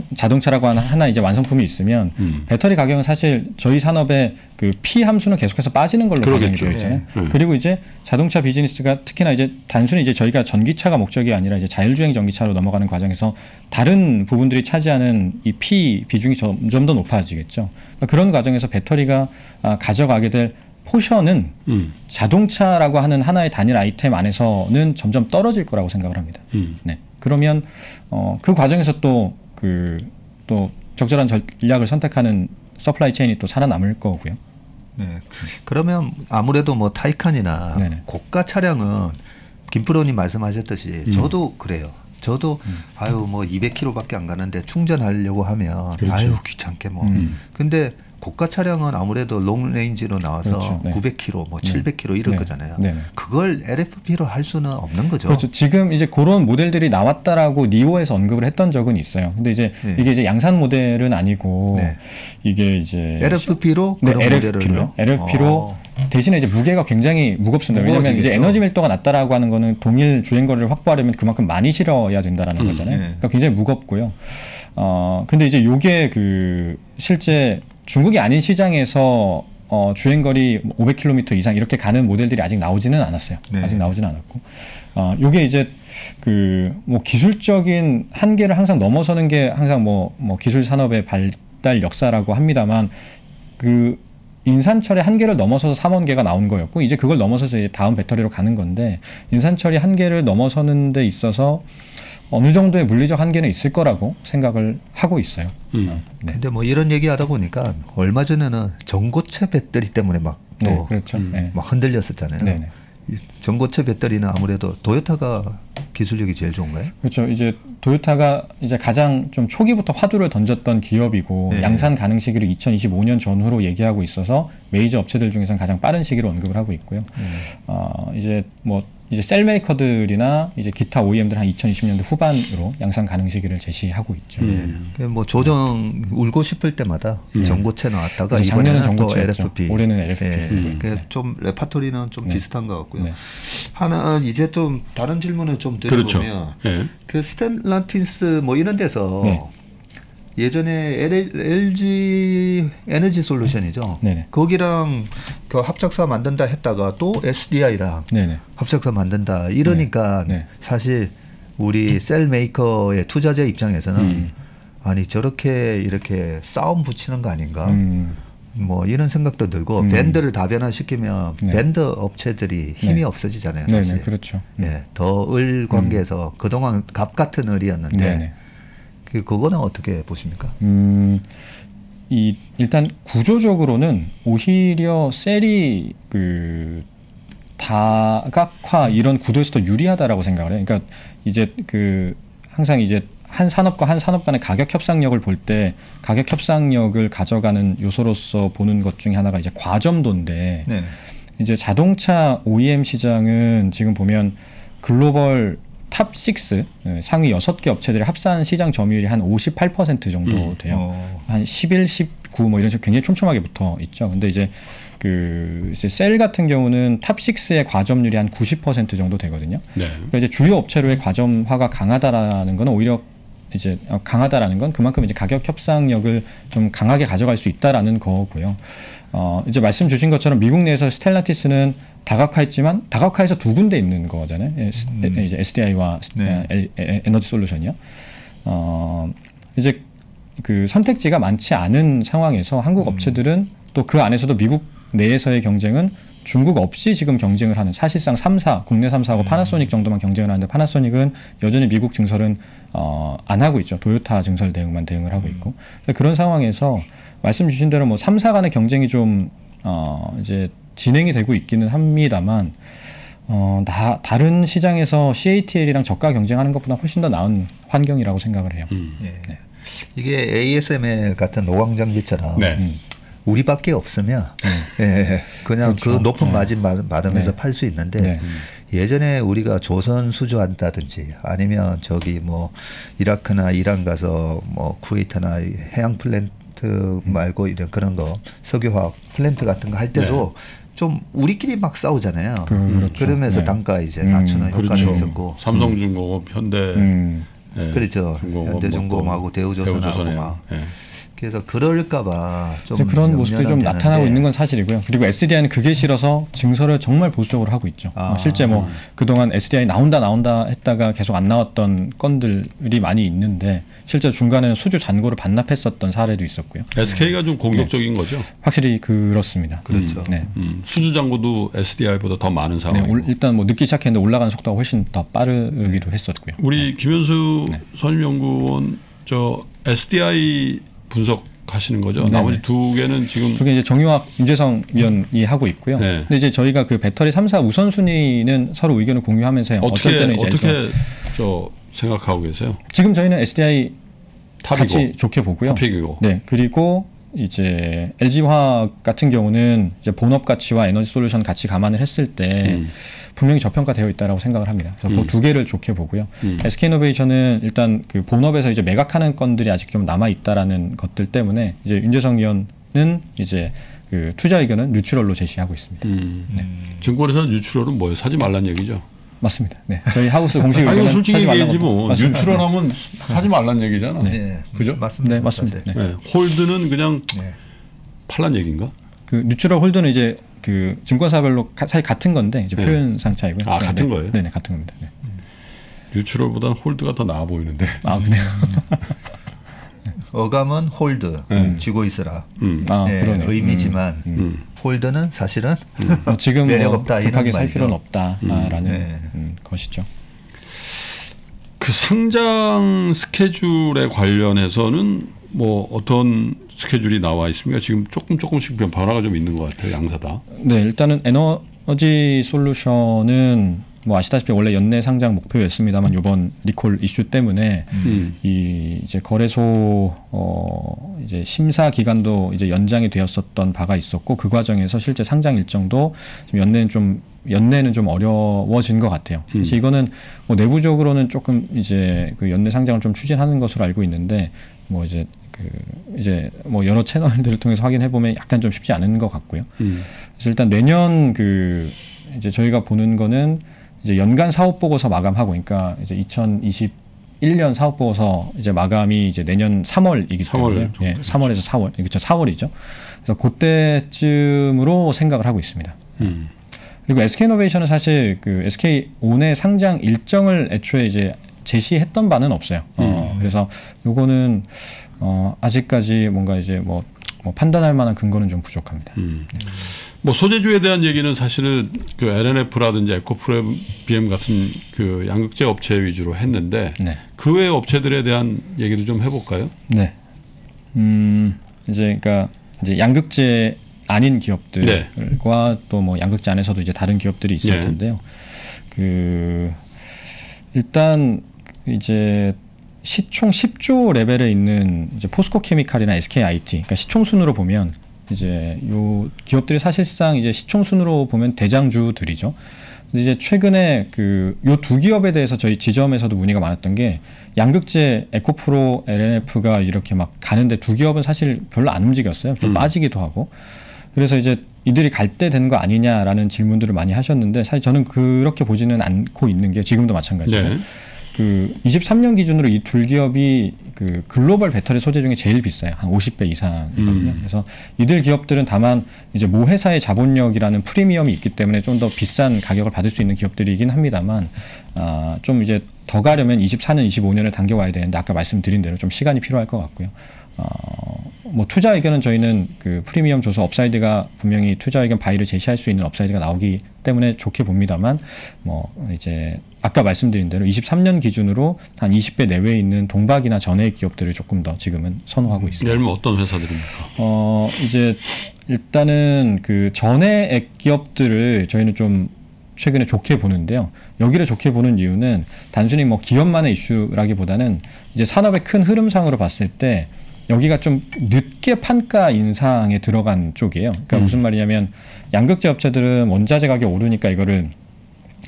이제 완성품이 있으면 배터리 가격은 사실 저희 산업의 그 P 함수는 계속해서 빠지는 걸로 가정이 되어 있잖아요. 그리고 이제 자동차 비즈니스가 특히나 이제 단순히 이제 저희가 전기차가 목적이 아니라 이제 자율주행 전기차로 넘어가는 과정에서 다른 부분들이 차지하는 이 P 비중이 점점 더 높아지겠죠. 그러니까 그런 과정에서 배터리가 가져가게 될 포션은 자동차라고 하는 하나의 단일 아이템 안에서는 점점 떨어질 거라고 생각을 합니다. 네. 그러면 그 과정에서 또 적절한 전략을 선택하는 서플라이 체인이 또 살아남을 거고요. 네. 그러면 아무래도 뭐 타이칸이나 네네. 고가 차량은 김프로님 말씀하셨듯이 저도 그래요. 저도 뭐 200km밖에 안 가는데 충전하려고 하면 그렇죠. 귀찮게 뭐. 근데 고가 차량은 아무래도 롱레인지로 나와서 그렇죠. 네. 900km, 뭐 700km 이럴 거잖아요. 네. 그걸 LFP로 할 수는 없는 거죠. 그렇죠. 지금 이제 그런 모델들이 나왔다라고 니오에서 언급을 했던 적은 있어요. 근데 이제 이게 이제 양산 모델은 아니고 이게 이제 LFP로 그런 모델을요? LFP로 대신에 이제 무게가 굉장히 무겁습니다. 왜냐하면 이제 에너지 밀도가 낮다라고 하는 거는 동일 주행 거리를 확보하려면 그만큼 많이 실어야 된다라는 거잖아요. 그러니까 굉장히 무겁고요. 근데 이제 요게 그 실제 중국이 아닌 시장에서 주행거리 500km 이상 이렇게 가는 모델들이 아직 나오지는 않았어요. 아직 나오지는 않았고, 요게 이제 그 뭐 기술적인 한계를 항상 넘어서는 게 항상 뭐 기술 산업의 발달 역사라고 합니다만 그 인산철의 한계를 넘어서서 삼원계가 나온 거였고 이제 그걸 넘어서서 이제 다음 배터리로 가는 건데 인산철이 한계를 넘어서는 데 있어서 어느 정도의 물리적 한계는 있을 거라고 생각을 하고 있어요. 근데 뭐 이런 얘기하다 보니까 얼마 전에는 전고체 배터리 때문에 막 또 그렇죠. 막 흔들렸었잖아요. 네네. 전고체 배터리는 아무래도 도요타가 기술력이 제일 좋은가요? 그렇죠. 이제 도요타가 이제 가장 좀 초기부터 화두를 던졌던 기업이고 양산 가능 시기를 2025년 전후로 얘기하고 있어서 메이저 업체들 중에서는 가장 빠른 시기로 언급을 하고 있고요. 이제 셀 메이커들이나 이제 기타 OEM들 한 2020년대 후반으로 양산 가능 시기를 제시하고 있죠. 뭐 조정 울고 싶을 때마다 전고체 나왔다가 작년은 이번에는 또 전고체였죠. LFP. 올해는 LFP. 좀 레파토리는 좀 비슷한 것 같고요. 하나 이제 좀 다른 질문을 좀 드려보면 그 스텔란티스 뭐 이런 데서 예전에 LG 에너지 솔루션이죠. 거기랑 그 합작사 만든다 했다가 또 SDI랑 합작사 만든다 이러니까 사실 우리 셀 메이커의 투자자 입장에서는 아니 저렇게 이렇게 싸움 붙이는 거 아닌가 뭐 이런 생각도 들고 밴드를 다변화시키면 밴드 업체들이 힘이 없어지잖아요. 사실. 그렇죠. 더 을 관계에서 그동안 갑 같은 을이었는데 그거는 어떻게 보십니까? 일단 구조적으로는 오히려 셀이 그 다각화 이런 구도에서 더 유리하다라고 생각을 해요. 그러니까 이제 그 항상 이제 한 산업과 한 산업 간의 가격 협상력을 볼 때 가격 협상력을 가져가는 요소로서 보는 것 중에 하나가 이제 과점도인데 이제 자동차 OEM 시장은 지금 보면 글로벌 탑 6 상위 6개 업체들의 합산 시장 점유율이 한 58% 정도 돼요. 한 11, 19 뭐 이런 식으로 굉장히 촘촘하게 붙어 있죠. 근데 이제 이제 셀 같은 경우는 탑 6의 과점률이 한 90% 정도 되거든요. 그러니까 이제 주요 업체로의 과점화가 강하다라는 건 오히려 이제 강하다라는 건 그만큼 이제 가격 협상력을 좀 강하게 가져갈 수 있다라는 거고요. 이제 말씀 주신 것처럼 미국 내에서 스텔란티스는 다각화했지만 다각화해서 두 군데 있는 거잖아요. 이제 SDI와 에너지 솔루션이요. 이제 그 선택지가 많지 않은 상황에서 한국 업체들은 또 그 안에서도 미국 내에서의 경쟁은 중국 없이 지금 경쟁을 하는 사실상 3사, 국내 3사하고 파나소닉 정도만 경쟁을 하는데 파나소닉은 여전히 미국 증설은 안 하고 있죠. 도요타 증설 대응만 대응을 하고 있고. 그런 상황에서 말씀 주신 대로 뭐 3사 간의 경쟁이 좀 이제 진행이 되고 있기는 합니다만 다른 시장에서 CATL이랑 저가 경쟁하는 것보다 훨씬 더 나은 환경이라고 생각을 해요. 이게 ASML 같은 노광 장비처럼 우리밖에 없으면 그냥 그렇죠. 그 높은 마진 받으면서 팔 수 있는데 예전에 우리가 조선 수주한다든지 아니면 저기 뭐 이라크나 이란 가서 뭐 쿠웨이트나 해양 플랜트 말고 이런 그런 거 석유화학 플랜트 같은 거 할 때도 좀 우리끼리 막 싸우잖아요. 그렇죠. 그러면서 단가 이제 낮추는 효과도 그렇죠. 있었고. 삼성중공업, 현대 그렇죠. 현대중공업하고 대우조선하고 막. 그래서 그럴까봐 좀 그런 모습들이 좀 나타나고 있는 건 사실이고요. 그리고 SDI는 그게 싫어서 증설을 정말 보수적으로 하고 있죠. 실제 뭐 그동안 SDI 나온다 했다가 계속 안 나왔던 건들이 많이 있는데 실제 중간에는 수주 잔고를 반납했었던 사례도 있었고요. SK가 좀 공격적인 거죠? 확실히 그렇습니다. 그렇죠. 수주 잔고도 SDI보다 더 많은 상황이고. 일단 뭐 늦기 시작했는데 올라가는 속도가 훨씬 더 빠르기도 했었고요. 우리 김현수 선임연구원 저 SDI 분석하시는 거죠? 나머지 두 개는 지금 두 개 이제 정유학 윤재성 위원이 하고 있고요. 근데 이제 저희가 그 배터리 3사 우선순위는 서로 의견을 공유하면서 어쩔 때는 이제 어떻게 저 생각하고 계세요? 지금 저희는 SDI 탑이고, 같이 좋게 보고요. 탑이고. 네, 그리고 이제 LG화학 같은 경우는 이제 본업 가치와 에너지 솔루션 같이 감안을 했을 때 분명히 저평가되어 있다라고 생각을 합니다. 그래서 그 두 개를 좋게 보고요. SK이노베이션은 일단 그 본업에서 이제 매각하는 건들이 아직 좀 남아 있다라는 것들 때문에 이제 윤재성 위원은 이제 그 투자 의견은 뉴트럴로 제시하고 있습니다. 증권회사 뉴트럴은 뭐예요? 사지 말란 얘기죠? 맞습니다. 네, 저희 하우스 공식 의견은 솔직히 사지 말라고. 얘기지 뭐. 뉴트럴하면 사지 말란 얘기잖아. 그죠? 맞습니다. 네, 맞습니다. 네. 홀드는 그냥 팔란 얘기인가? 그 뉴트럴 홀드는 이제 그 증권사별로 사실 같은 건데 이제 표현상 차이고요. 같은 거예요? 네, 같은 겁니다. 네. 뉴트럴보다는 홀드가 더 나아 보이는데. 그래요? 어감은 홀드, 쥐고 있어라. 그러네요. 의미지만 홀드는 사실은 지금 매력 없다 급하게 살 말이죠. 필요는 없다라는 것이죠. 그 상장 스케줄에 관련해서는 뭐 어떤 스케줄이 나와 있습니까? 지금 조금씩 변화가 좀 있는 것 같아요. 양사 다. 네, 일단은 에너지 솔루션은 뭐 아시다시피 원래 연내 상장 목표였습니다만 이번 리콜 이슈 때문에 이 이제 거래소 이제 심사 기간도 이제 연장이 되었었던 바가 있었고 그 과정에서 실제 상장 일정도 지금 연내는 좀 어려워진 것 같아요. 그래서 이거는 뭐 내부적으로는 조금 이제 그 연내 상장을 좀 추진하는 것으로 알고 있는데 뭐 이제 뭐 여러 채널들을 통해서 확인해 보면 약간 좀 쉽지 않은 것 같고요. 그래서 일단 내년 그 이제 저희가 보는 거는 이제 연간 사업 보고서 마감하고, 그러니까 이제 2021년 사업 보고서 이제 마감이 이제 내년 3월이기 때문에 3월에서 4월, 그렇죠, 4월이죠. 그래서 그때쯤으로 생각을 하고 있습니다. 그리고 SK이노베이션은 사실 그 SK온의 상장 일정을 애초에 이제 제시했던 바는 없어요. 그래서 요거는 아직까지 뭔가 이제 뭐 판단할 만한 근거는 좀 부족합니다. 뭐 소재주에 대한 얘기는 사실은 그 LNF라든지 에코프레비엠 같은 그 양극재 업체 위주로 했는데 그 외 업체들에 대한 얘기도 좀 해볼까요? 네. 이제 그러니까 이제 양극재 아닌 기업들과 또 뭐 양극재 안에서도 이제 다른 기업들이 있을 텐데요. 그 일단 이제 시총 10조 레벨에 있는 이제 포스코 케미칼이나 SKIT, 그러니까 시총 순으로 보면 이제 요 기업들이 사실상 이제 시총 순으로 보면 대장주들이죠. 근데 이제 최근에 그 요 두 기업에 대해서 저희 지점에서도 문의가 많았던 게 양극재 에코프로 LNF가 이렇게 막 가는데 두 기업은 사실 별로 안 움직였어요. 좀 빠지기도 하고. 그래서 이제 이들이 갈 때 되는 거 아니냐라는 질문들을 많이 하셨는데 사실 저는 그렇게 보지는 않고 있는 게 지금도 마찬가지예요. 그 23년 기준으로 이 둘 기업이 그 글로벌 배터리 소재 중에 제일 비싸요. 한 50배 이상이거든요. 그래서 이들 기업들은 다만 이제 모 회사의 자본력이라는 프리미엄이 있기 때문에 좀 더 비싼 가격을 받을 수 있는 기업들이긴 합니다만, 좀 이제 더 가려면 24년, 25년을 당겨와야 되는데 아까 말씀드린 대로 좀 시간이 필요할 것 같고요. 뭐 투자 의견은 저희는 그 프리미엄 줘서 업사이드가 분명히 투자 의견 바이를 제시할 수 있는 업사이드가 나오기 때문에 좋게 봅니다만, 뭐 이제 아까 말씀드린 대로 23년 기준으로 한 20배 내외에 있는 동박이나 전해액 기업들을 조금 더 지금은 선호하고 있습니다. 예를 들면 어떤 회사들입니까? 이제 일단은 그 전해액 기업들을 저희는 좀 최근에 좋게 보는데요. 여기를 좋게 보는 이유는 단순히 뭐 기업만의 이슈라기보다는 이제 산업의 큰 흐름상으로 봤을 때 여기가 좀 늦게 판가 인상에 들어간 쪽이에요. 그러니까 무슨 말이냐면 양극재 업체들은 원자재 가격이 오르니까 이거를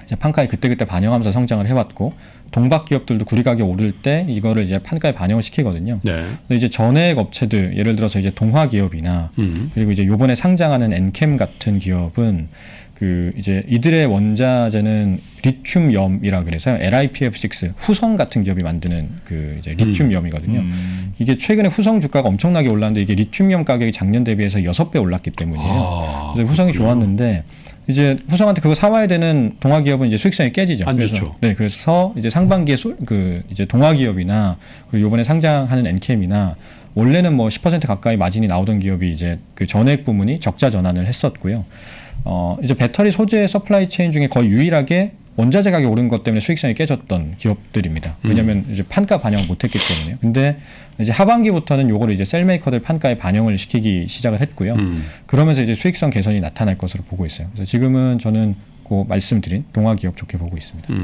이제 판가에 그때그때 반영하면서 성장을 해왔고 동박 기업들도 구리 가격 오를 때 이거를 이제 판가에 반영을 시키거든요. 네. 근데 이제 전액 업체들 예를 들어서 이제 동화 기업이나 그리고 이제 요번에 상장하는 엔캠 같은 기업은 그 이제 이들의 원자재는 리튬염이라 그래서요. LiPF6 후성 같은 기업이 만드는 그 이제 리튬염이거든요. 이게 최근에 후성 주가가 엄청나게 올랐는데 이게 리튬염 가격이 작년 대비해서 6배 올랐기 때문이에요. 그래서 후성이 좋았는데 이제 후성한테 그거 사와야 되는 동화 기업은 이제 수익성이 깨지죠. 안 그래서, 좋죠. 네, 그래서 이제 상반기에 그 이제 동화 기업이나 그리고 이번에 상장하는 엔캠이나 원래는 뭐 10% 가까이 마진이 나오던 기업이 이제 그 전액 부문이 적자 전환을 했었고요. 이제 배터리 소재 서플라이 체인 중에 거의 유일하게 원자재 가격이 오른 것 때문에 수익성이 깨졌던 기업들입니다. 왜냐하면 이제 판가 반영을 못했기 때문에요. 근데 이제 하반기부터는 요거를 이제 셀메이커들 판가에 반영을 시키기 시작을 했고요. 그러면서 이제 수익성 개선이 나타날 것으로 보고 있어요. 그래서 지금은 저는 그 말씀드린 동화 기업 좋게 보고 있습니다.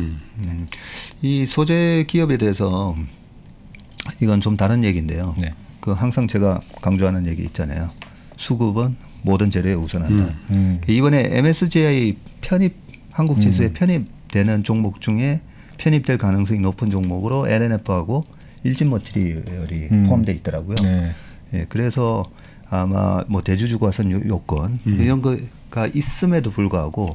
이 소재 기업에 대해서 이건 좀 다른 얘기인데요. 네. 그 항상 제가 강조하는 얘기 있잖아요. 수급은 모든 재료에 우선한다. 이번에 MSCI 편입 한국 지수에 편입되는 종목 중에 편입될 가능성이 높은 종목으로 LNF하고 일진 머티리얼이 포함되어 있더라고요. 네. 예, 그래서 아마 뭐 대주주과선 요건 이런 거가 있음에도 불구하고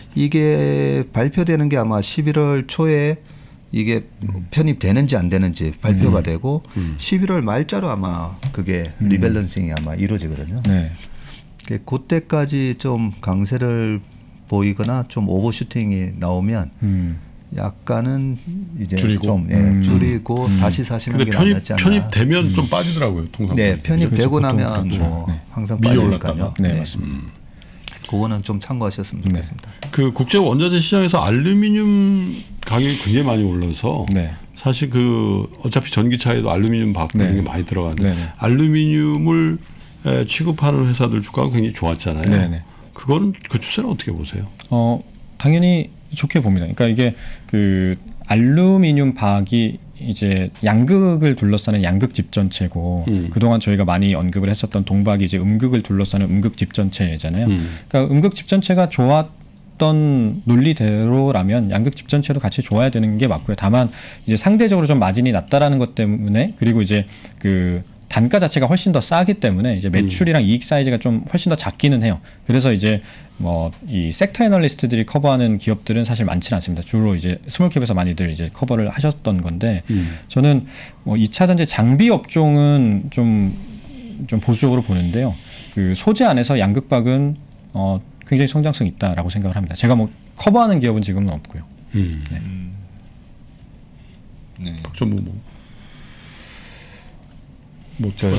이게 발표되는 게 아마 11월 초에 이게 편입되는지 안 되는지 발표가 되고 11월 말자로 아마 그게 리밸런싱이 아마 이루어지거든요. 네. 그때까지 좀 강세를 보이거나 좀 오버슈팅이 나오면 약간은 이제 줄이고. 좀 줄이고 다시 사시는 게 낫지 않나. 편입되면 좀 빠지더라고요. 통상. 네, 편입되고 나면 뭐 네. 항상 빠지니까요. 네, 맞습니다. 그거는 좀 참고하셨으면 좋겠습니다. 그 국제 원자재 시장에서 알루미늄 가격이 굉장히 많이 올라서 사실 그 어차피 전기차에도 알루미늄 바꾸는 게 많이 들어가는데 알루미늄을 취급하는 회사들 주가가 굉장히 좋았잖아요. 그건 그 추세는 어떻게 보세요? 당연히 좋게 봅니다. 그러니까 이게 그 알루미늄 박이 이제 양극을 둘러싸는 양극 집전체고 그동안 저희가 많이 언급을 했었던 동박이 이제 음극을 둘러싸는 음극 집전체잖아요. 그러니까 음극 집전체가 좋았던 논리대로라면 양극 집전체도 같이 좋아야 되는 게 맞고요. 다만 이제 상대적으로 좀 마진이 낮다라는 것 때문에 그리고 이제 그 단가 자체가 훨씬 더 싸기 때문에 이제 매출이랑 이익 사이즈가 좀 훨씬 더 작기는 해요. 그래서 이제 뭐 이 섹터 애널리스트들이 커버하는 기업들은 사실 많지는 않습니다. 주로 이제 스몰캡에서 많이들 이제 커버를 하셨던 건데 저는 뭐 2차 전지 장비 업종은 좀 보수적으로 보는데요. 그 소재 안에서 양극박은 굉장히 성장성 있다라고 생각을 합니다. 제가 뭐 커버하는 기업은 지금은 없고요. 좀 못 줘요.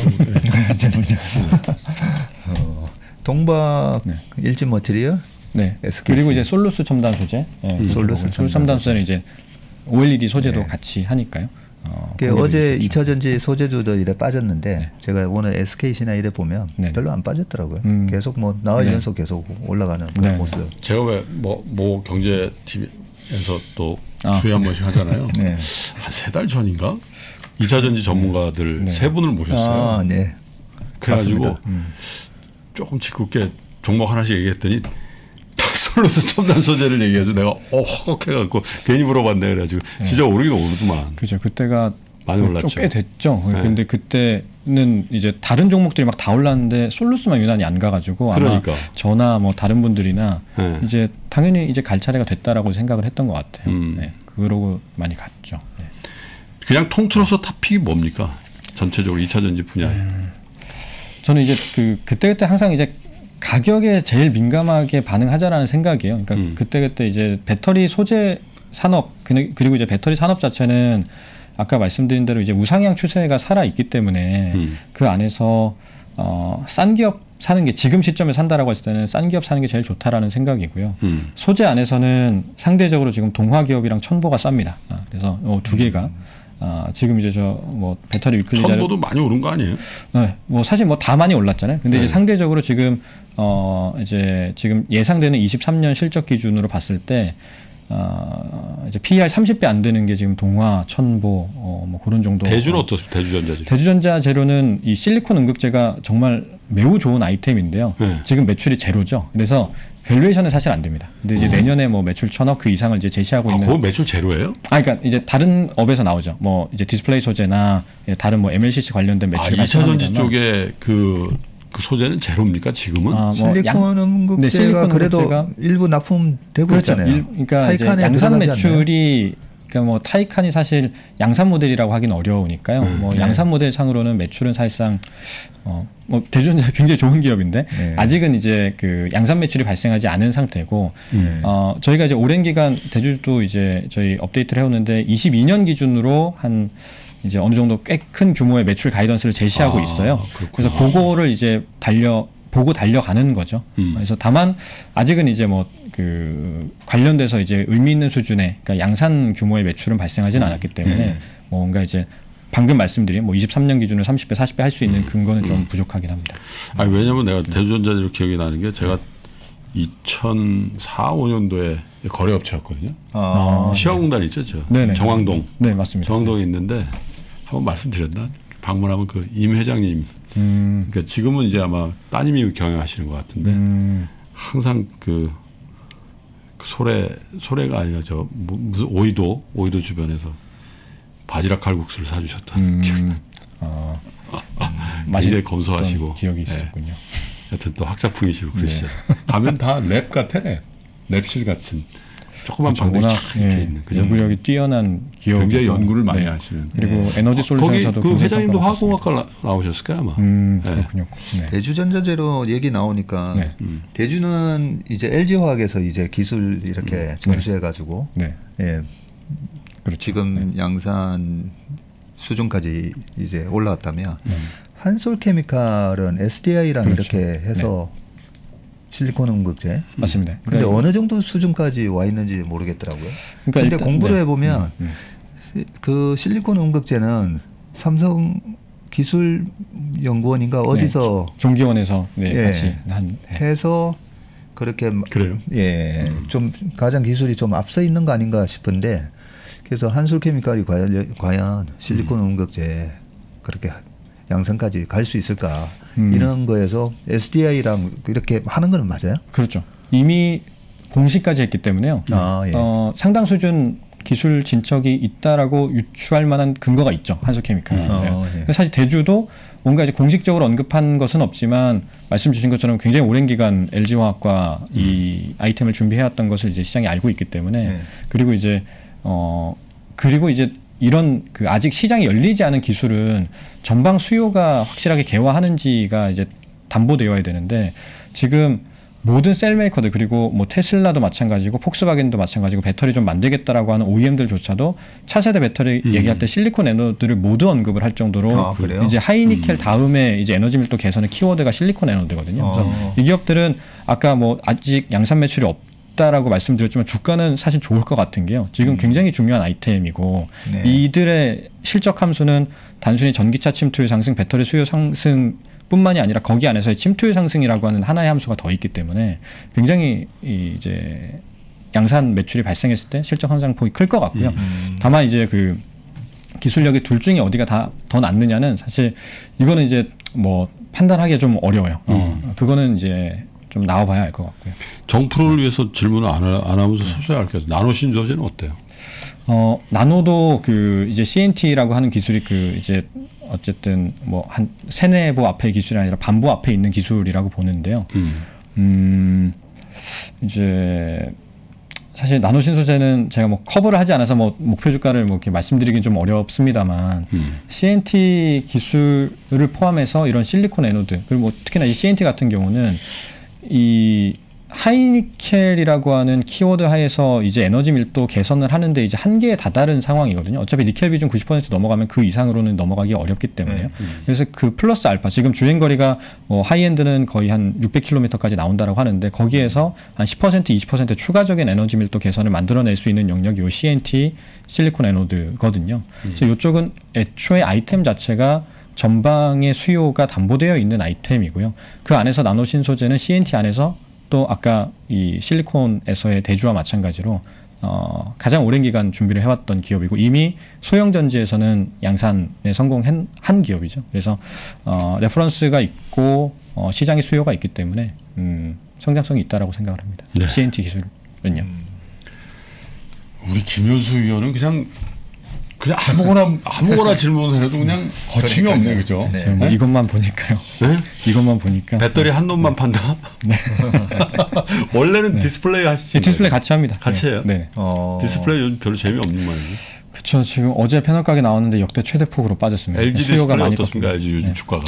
동박 일진 머티리얼, 그리고 이제 솔루스 첨단 소재, 솔루스 첨단 소재는 이제 OLED 소재도 같이 하니까요. 어제 2차 전지 소재주들 이래 빠졌는데 제가 오늘 SKC나 이래 보면 별로 안 빠졌더라고요. 계속 뭐 나흘 연속 계속 올라가는 그런 모습. 제가 왜 뭐 경제 TV에서 또 주에 한 번씩 하잖아요. 한 3달 전인가? 2차 전지 전문가들 3분을 모셨어요. 그래가지고 조금 짓궂게 종목 하나씩 얘기했더니 다 솔루스 첨단 소재를 얘기해서 내가 허걱해갖고 괜히 물어봤네. 그래가지고 진짜 오르긴 오르더만. 그죠. 그때가 많이 올랐죠. 좀 꽤 됐죠. 근데 그때는 이제 다른 종목들이 막 다 올랐는데 솔루스만 유난히 안 가가지고 아마 저나 뭐 다른 분들이나 이제 당연히 이제 갈 차례가 됐다라고 생각을 했던 것 같아요. 그러고 많이 갔죠. 그냥 통틀어서 탑픽이 뭡니까? 전체적으로 2차 전지 분야에. 저는 이제 그때 항상 이제 가격에 제일 민감하게 반응하자라는 생각이에요. 그러니까 그때 이제 배터리 소재 산업 그리고 이제 배터리 산업 자체는 아까 말씀드린 대로 이제 우상향 추세가 살아 있기 때문에 그 안에서 싼 기업 사는 게 지금 시점에 산다라고 했을 때는 싼 기업 사는 게 제일 좋다라는 생각이고요. 소재 안에서는 상대적으로 지금 동화 기업이랑 천보가 쌉니다. 그래서 두 개가 지금 이제 뭐 배터리 위클리 자료 천보도 많이 오른 거 아니에요? 네, 뭐 사실 뭐 다 많이 올랐잖아요. 근데 이제 상대적으로 지금 이제 지금 예상되는 23년 실적 기준으로 봤을 때 이제 PER 30배 안 되는 게 지금 동화, 천보 뭐 그런 정도. 대주는 어떻습니까? 대주전자 재료. 대주전자 재료는 이 실리콘 음극재가 정말 매우 좋은 아이템인데요. 지금 매출이 제로죠. 그래서 밸류에이션은 사실 안 됩니다. 근데 이제 내년에 뭐 매출 1,000억 그 이상을 이제 제시하고 있는. 그거 매출 제로예요? 그러니까 이제 다른 업에서 나오죠. 뭐 이제 디스플레이 소재나 다른 뭐 MLCC 관련된 매출이 2차 전지 쪽에 그 소재는 제로입니까 지금은? 뭐 실리콘 음극재가 그래도 일부 납품되고 그렇죠. 있잖아요. 그러니까 이제 양산 매출이 그러니까 뭐 타이칸이 사실 양산 모델이라고 하기는 어려우니까요. 뭐 양산 모델 상으로는 매출은 사실상 뭐 대주전자가 굉장히 좋은 기업인데 아직은 이제 그 양산 매출이 발생하지 않은 상태고 저희가 이제 오랜 기간 대주도 이제 저희 업데이트를 해오는데 22년 기준으로 한 이제 어느 정도 꽤 큰 규모의 매출 가이던스를 제시하고 있어요. 그래서 그거를 이제 보고 달려가는 거죠. 그래서 다만 아직은 이제 뭐 그 관련돼서 이제 의미 있는 수준의 그러니까 양산 규모의 매출은 발생하지는 않았기 때문에 뭔가 이제 방금 말씀드린 뭐 23년 기준으로 30배, 40배 할 수 있는 근거는 좀 부족하긴 합니다. 아니 왜냐면 내가 대주전자로 기억이 나는 게 제가 2004, 5년도에 거래업체였거든요. 시화공단 있죠, 네네. 정왕동. 네, 맞습니다. 정왕동에 있는데 한번 말씀드렸나? 방문하면 그 임 회장님. 그러니까 지금은 이제 아마 따님이 경영하시는 것 같은데 항상 그 소래가 아니라 저 무슨 오이도 주변에서 바지락 칼국수를 사주셨던 기억이 굉장히 검소하시고 기억이 있었군요. 하여튼 또 학자풍이시고 그러시죠. 가면 다 랩 같아. 랩실 같은 조그만 방들이 쫙 이렇게 있는. 연구력이 뛰어난 기업. 굉장히 연구를 많이 하시는. 그리고 에너지 솔루션에서도 거기 그 회장님도 화학공학과 나오셨을 거야 아마. 그렇군요. 대주전자재료 얘기 나오니까 대주는 이제 LG화학에서 이제 기술 이렇게 전수해가지고 그렇죠. 지금 양산 수준까지 이제 올라왔다면 한솔케미칼은 SDI랑 이렇게 해서 실리콘 음극재 맞습니다. 근데 어느 정도 수준까지 와 있는지 모르겠더라고요. 그런데 공부를 해보면 그 실리콘 음극재는 삼성 기술연구원인가 어디서 종기원에서 같이 해서 그렇게 그래요. 좀 가장 기술이 좀 앞서 있는 거 아닌가 싶은데 그래서 한솔케미칼이 과연 실리콘 음극재 그렇게 양산까지 갈 수 있을까 이런 거에서 SDI랑 이렇게 하는 건 맞아요? 그렇죠. 이미 공시까지 했기 때문에요. 상당 수준 기술 진척이 있다라고 유추할 만한 근거가 있죠. 한솔케미칼. 사실 대주도 뭔가 이제 공식적으로 언급한 것은 없지만 말씀 주신 것처럼 굉장히 오랜 기간 LG화학과 이 아이템을 준비해왔던 것을 이제 시장이 알고 있기 때문에 그리고 이제 이런 그 아직 시장이 열리지 않은 기술은 전방 수요가 확실하게 개화하는지가 이제 담보되어야 되는데 지금 모든 셀메이커들 그리고 뭐 테슬라도 마찬가지고 폭스바겐도 마찬가지고 배터리 좀 만들겠다라고 하는 OEM들조차도 차세대 배터리 얘기할 때 실리콘 애노드를 모두 언급을 할 정도로 이제 하이니켈 다음에 이제 에너지 밀도 개선의 키워드가 실리콘 애노드거든요. 그래서 이 기업들은 아까 뭐 아직 양산 매출이 없다라고 말씀드렸지만 주가는 사실 좋을 것 같은 게요. 지금 굉장히 중요한 아이템이고 이들의 실적 함수는 단순히 전기차 침투율 상승, 배터리 수요 상승 뿐만이 아니라 거기 안에서의 침투율 상승이라고 하는 하나의 함수가 더 있기 때문에 굉장히 이제 양산 매출이 발생했을 때 실적 성장폭이 클 것 같고요. 다만 이제 그 기술력이 둘 중에 어디가 더 낫느냐는 사실 이거는 이제 뭐 판단하기가 좀 어려워요. 그거는 이제 좀 나와봐야 알 것 같고요. 정프로를 위해서 질문을 안 하면서 소소히 알겠어요. 나노신소재는 어때요? 나노도 그 이제 CNT라고 하는 기술이 그 이제 어쨌든 뭐 한 세네보 앞의 기술이 아니라 반보 앞에 있는 기술이라고 보는데요. 이제 사실 나노신소재는 제가 뭐 커버를 하지 않아서 뭐 목표 주가를 뭐 이렇게 말씀드리긴 좀 어렵습니다만 CNT 기술을 포함해서 이런 실리콘 애노드 그리고 뭐 특히나 이 CNT 같은 경우는 이 하이니켈이라고 하는 키워드 하에서 이제 에너지 밀도 개선을 하는데 이제 한계에 다다른 상황이거든요. 어차피 니켈 비중 90% 넘어가면 그 이상으로는 넘어가기 어렵기 때문에요. 그래서 그 플러스 알파 지금 주행 거리가 뭐 하이엔드는 거의 한 600km까지 나온다라고 하는데 거기에서 한 10% 20% 추가적인 에너지 밀도 개선을 만들어낼 수 있는 영역이 요 CNT 실리콘 애노드거든요. 그래서 이쪽은 애초에 아이템 자체가 전방의 수요가 담보되어 있는 아이템이고요. 그 안에서 나노신소재는 CNT 안에서 또 아까 이 실리콘에서의 대주와 마찬가지로 가장 오랜 기간 준비를 해왔던 기업이고 이미 소형 전지에서는 양산에 성공한 기업이죠. 그래서 레퍼런스가 있고 시장의 수요가 있기 때문에 성장성이 있다라고 생각을 합니다. 네. CNT 기술은요. 우리 김현수 의원은 그냥 아무거나 질문을 해도 그냥 거침이 없네, 그죠? 네. 뭐 이것만 보니까요. 네? 이것만 보니까. 배터리 한 놈만 판다? 네. 원래는 디스플레이 하시죠? 디스플레이 같이 합니다. 같이 해요? 네. 디스플레이 요즘 별로 재미없는 모양이죠. 그렇죠. 지금 어제 패널 가게 나왔는데 역대 최대 폭으로 빠졌습니다. LG 디스플레이 어떻습니까? LG 요즘 주가가.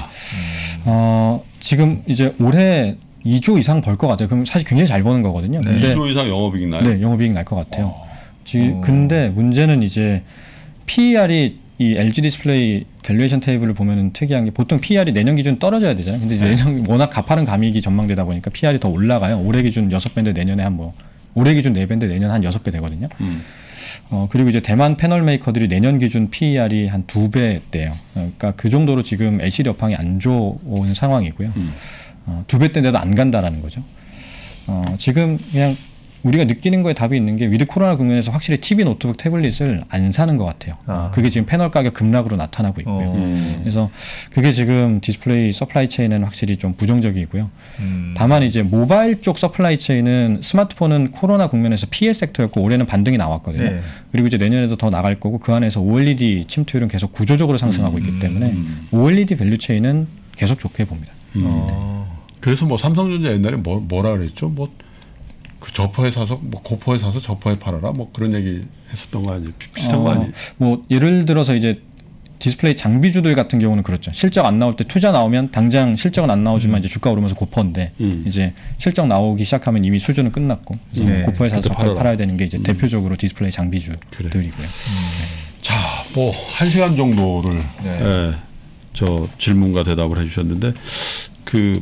지금 이제 올해 2조 이상 벌 것 같아요. 그럼 사실 굉장히 잘 버는 거거든요. 네. 근데 2조 이상 영업이익 나요? 네, 영업이익 날 것 같아요. 근데 문제는 이제 PER이 이 LG 디스플레이 밸류에이션 테이블을 보면은 특이한 게 보통 PER이 내년 기준 떨어져야 되잖아요. 근데 이제 내년 워낙 가파른 감익이 전망되다 보니까 PER이 더 올라가요. 올해 기준 6배인데 내년에 올해 기준 4배인데 내년 한 6배 되거든요. 그리고 이제 대만 패널 메이커들이 내년 기준 PER이 한 2배대요. 그러니까 그 정도로 지금 LCD 업황이 안 좋은 상황이고요. 2배대인데도 안 간다라는 거죠. 지금 그냥 우리가 느끼는 거에 답이 있는 게 위드 코로나 국면에서 확실히 TV, 노트북, 태블릿을 안 사는 것 같아요. 그게 지금 패널 가격 급락으로 나타나고 있고요. 그래서 그게 지금 디스플레이 서플라이 체인은 확실히 좀 부정적이고요. 다만 이제 모바일 쪽 서플라이 체인은 스마트폰은 코로나 국면에서 피해 섹터였고 올해는 반등이 나왔거든요. 네. 그리고 이제 내년에도 더 나갈 거고 그 안에서 OLED 침투율은 계속 구조적으로 상승하고 있기 때문에 OLED 밸류 체인은 계속 좋게 봅니다. 그래서 뭐 삼성전자 옛날에 뭐라 그랬죠? 그 저퍼에 사서 고퍼에 사서 저퍼에 팔아라 그런 얘기 했었던 거 아니에요? 비슷한 거 아니에요? 예를 들어서 이제 디스플레이 장비주들 같은 경우는 그렇죠. 실적 안 나올 때 투자 나오면 당장 실적은 안 나오지만 이제 주가 오르면서 고퍼인데 이제 실적 나오기 시작하면 이미 수준은 끝났고 그래서 고퍼에 사서 저퍼에 팔아야 되는 게 이제 대표적으로 디스플레이 장비주들이고요. 자, 1시간 정도를 저 질문과 대답을 해주셨는데 그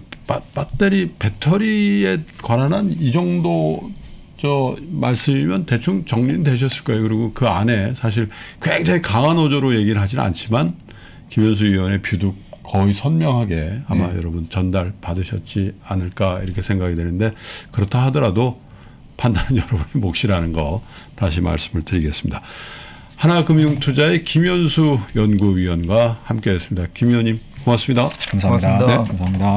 배터리에 관한 한 이 정도 말씀이면 대충 정리는 되셨을 거예요. 그리고 그 안에 사실 굉장히 강한 어조로 얘기를 하지는 않지만 김현수 의원의 뷰도 거의 선명하게 아마 여러분 전달 받으셨지 않을까 이렇게 생각이 되는데 그렇다 하더라도 판단은 여러분의 몫이라는 거 다시 말씀을 드리겠습니다. 하나금융투자의 김현수 연구위원과 함께했습니다. 김 의원님 고맙습니다. 감사합니다. 네, 감사합니다.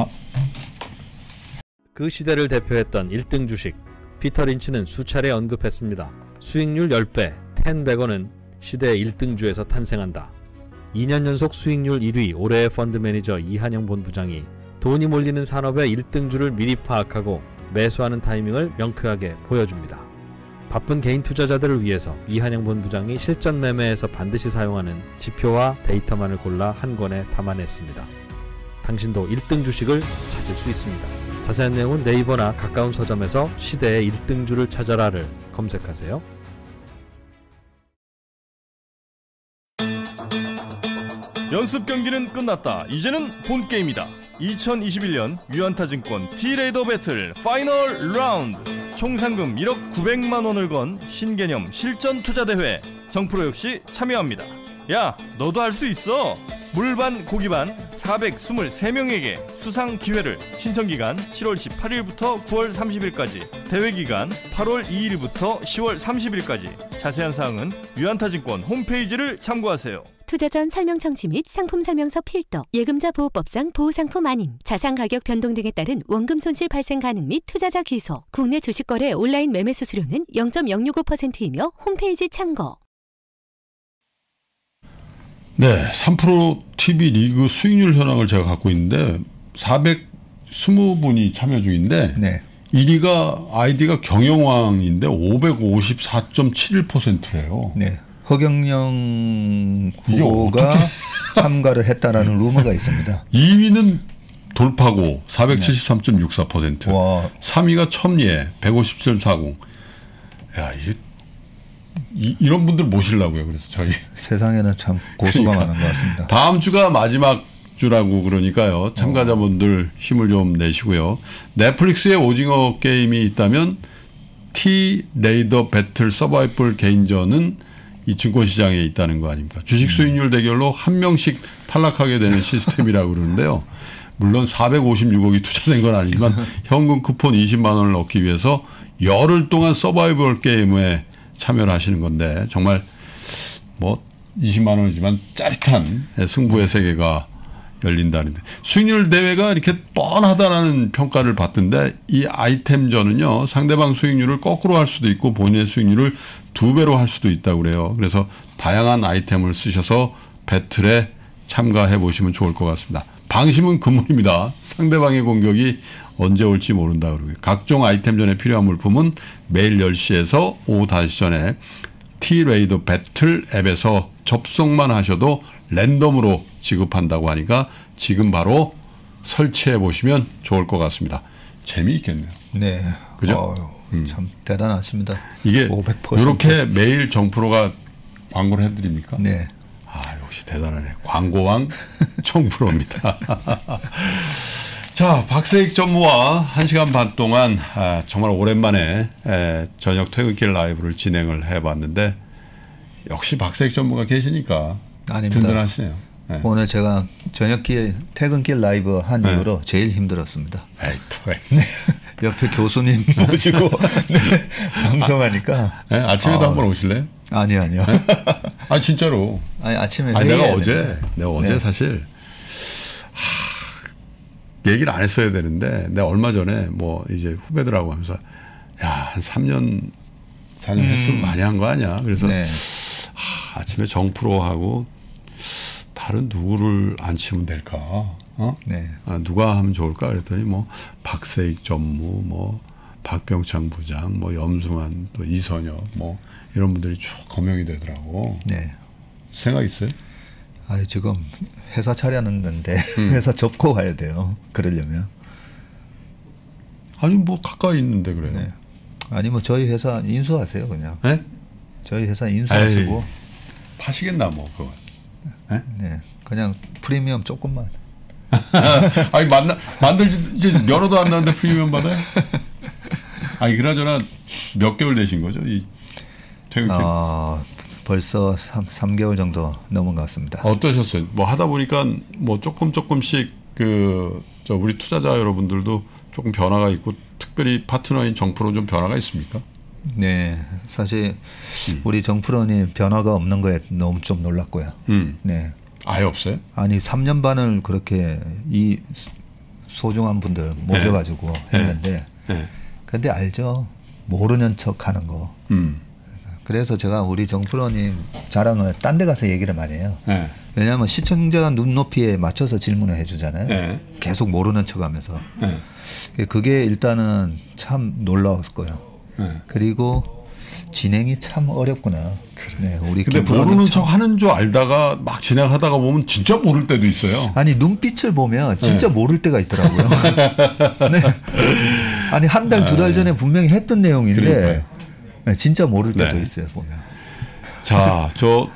그 시대를 대표했던 1등 주식 피터 린치는 수차례 언급했습니다. 수익률 10배, 10백원은 시대의 1등주에서 탄생한다. 2년 연속 수익률 1위 올해의 펀드 매니저 이한영 본부장이 돈이 몰리는 산업의 1등주를 미리 파악하고 매수하는 타이밍을 명쾌하게 보여줍니다. 바쁜 개인 투자자들을 위해서 이한영 본부장이 실전 매매에서 반드시 사용하는 지표와 데이터만을 골라 한 권에 담아냈습니다. 당신도 1등 주식을 찾을 수 있습니다. 자세한 내용은 네이버나 가까운 서점에서 시대의 1등주를 찾아라를 검색하세요. 연습 경기는 끝났다. 이제는 본 게임이다. 2021년 유안타증권 T-레이더 배틀 파이널 라운드. 총 상금 1억 900만 원을 건 신개념 실전 투자 대회. 정프로 역시 참여합니다. 야, 너도 할 수 있어. 물반 고기반 423명에게 수상 기회를. 신청기간 7월 18일부터 9월 30일까지. 대회기간 8월 2일부터 10월 30일까지. 자세한 사항은 유안타증권 홈페이지를 참고하세요. 투자 전 설명 청취 및 상품 설명서 필독, 예금자 보호법상 보호상품 아님, 자산 가격 변동 등에 따른 원금 손실 발생 가능 및 투자자 귀속, 국내 주식거래 온라인 매매 수수료는 0.065%이며 홈페이지 참고. 네, 3프로 TV 리그 수익률 현황을 제가 갖고 있는데 420분이 참여 중인데 1위가 아이디가 경영왕인데 554.71%래요. 네. 허경영 후보가 참가를 했다라는 루머가 있습니다. 2위는 돌파고 473.64%, 3위가 첨예 150.40. 야, 이런 분들 모시려고요. 그래서 저희 세상에는 참 고수가 많은 것 같습니다. 다음 주가 마지막 주라고 그러니까요. 참가자분들 힘을 좀 내시고요. 넷플릭스에 오징어 게임이 있다면 T-레이더 배틀 서바이벌 개인전은 이 증권시장에 있다는 거 아닙니까? 주식 수익률 대결로 한 명씩 탈락하게 되는 시스템이라고 그러는데요. 물론 456억이 투자된 건 아니지만 현금 쿠폰 20만 원을 얻기 위해서 열흘 동안 서바이벌 게임에 참여를 하시는 건데 정말 20만 원이지만 짜릿한 승부의 세계가 열린다는데 수익률 대회가 이렇게 뻔하다라는 평가를 받던데 이 아이템전은요 상대방 수익률을 거꾸로 할 수도 있고 본인의 수익률을 2배로 할 수도 있다고 그래요. 그래서 다양한 아이템을 쓰셔서 배틀에 참가해 보시면 좋을 것 같습니다. 방심은 금물입니다. 상대방의 공격이 언제 올지 모른다 그러고요. 각종 아이템전에 필요한 물품은 매일 10시에서 오후 5시 전에 T-레이더 배틀 앱에서 접속만 하셔도 랜덤으로 지급한다고 하니까 지금 바로 설치해 보시면 좋을 것 같습니다. 재미있겠네요. 네. 그죠? 참 대단하십니다. 이게 500%. 이렇게 매일 정프로가 광고를 해드립니까? 네. 아, 역시 대단하네. 광고왕 정프로입니다. 자, 박세익 전무와 1시간 반 동안 정말 오랜만에 저녁 퇴근길 라이브를 진행을 해봤는데 역시 박세익 전무가 계시니까 아닙니다. 든든하시네요. 네. 오늘 제가 저녁길 퇴근길 라이브 한 네. 이후로 제일 힘들었습니다. 에이, 또 네. 옆에 교수님 모시고 네. 방송하니까. 네? 아침에도 한번 오실래요? 아니요. 네? 아 진짜로. 아니 아침에 내가 네. 어제 사실 얘기를 안 했어야 되는데 내가 얼마 전에 뭐 이제 후배들하고 하면서 야, 한 3년 4년 했으면 많이 한 거 아니야. 그래서 네. 아침에 정프로하고 다른 누구를 앉히면 될까? 네. 누가 하면 좋을까? 그랬더니 뭐 박세익 전무, 뭐 박병창 부장, 뭐 염승환, 또 이선혁, 뭐 이런 분들이 쭉 거명이 되더라고. 네. 생각 있어요? 아, 지금 회사 차려놨는데 회사 접고 가야 돼요. 그러려면. 아니 뭐 가까이 있는데 그래요. 네. 아니 뭐 저희 회사 인수하세요 그냥. 네? 저희 회사 인수하시고. 에이, 파시겠나 뭐 그거. 네? 네. 그냥 프리미엄 조금만. 아니 만들지 이제 면허도 안 나는데 프리미엄 받아요? 아니 그나저나 몇 개월 되신 거죠 이 퇴근길? 벌써 3개월 정도 넘은 것 같습니다. 어떠셨어요? 뭐 하다 보니까 뭐 조금씩 저 우리 투자자 여러분들도 조금 변화가 있고 특별히 파트너인 정프로 좀 변화가 있습니까? 네, 사실 우리 정프로님 변화가 없는 거에 너무 좀 놀랐고요. 네. 아예 없어요? 아니 3년 반을 그렇게 이 소중한 분들 모셔가지고 했는데, 근데 알죠? 모르는 척하는 거. 그래서 제가 우리 정프로님 자랑을 딴 데 가서 얘기를 많이 해요. 네. 왜냐하면 시청자 눈높이에 맞춰서 질문을 해주잖아요. 네. 계속 모르는 척하면서. 그게 일단은 참 놀라웠고요. 그리고 진행이 참 어렵구나. 그래. 네, 우리 근데 모르는 척 하는 줄 알다가 막 진행하다가 보면 진짜 모를 때도 있어요. 아니 눈빛을 보면 진짜 모를 때가 있더라고요. 네. 아니 한 달, 2달 전에 분명히 했던 내용인데 네, 진짜 모를 때도 있어요 보면. 자, 저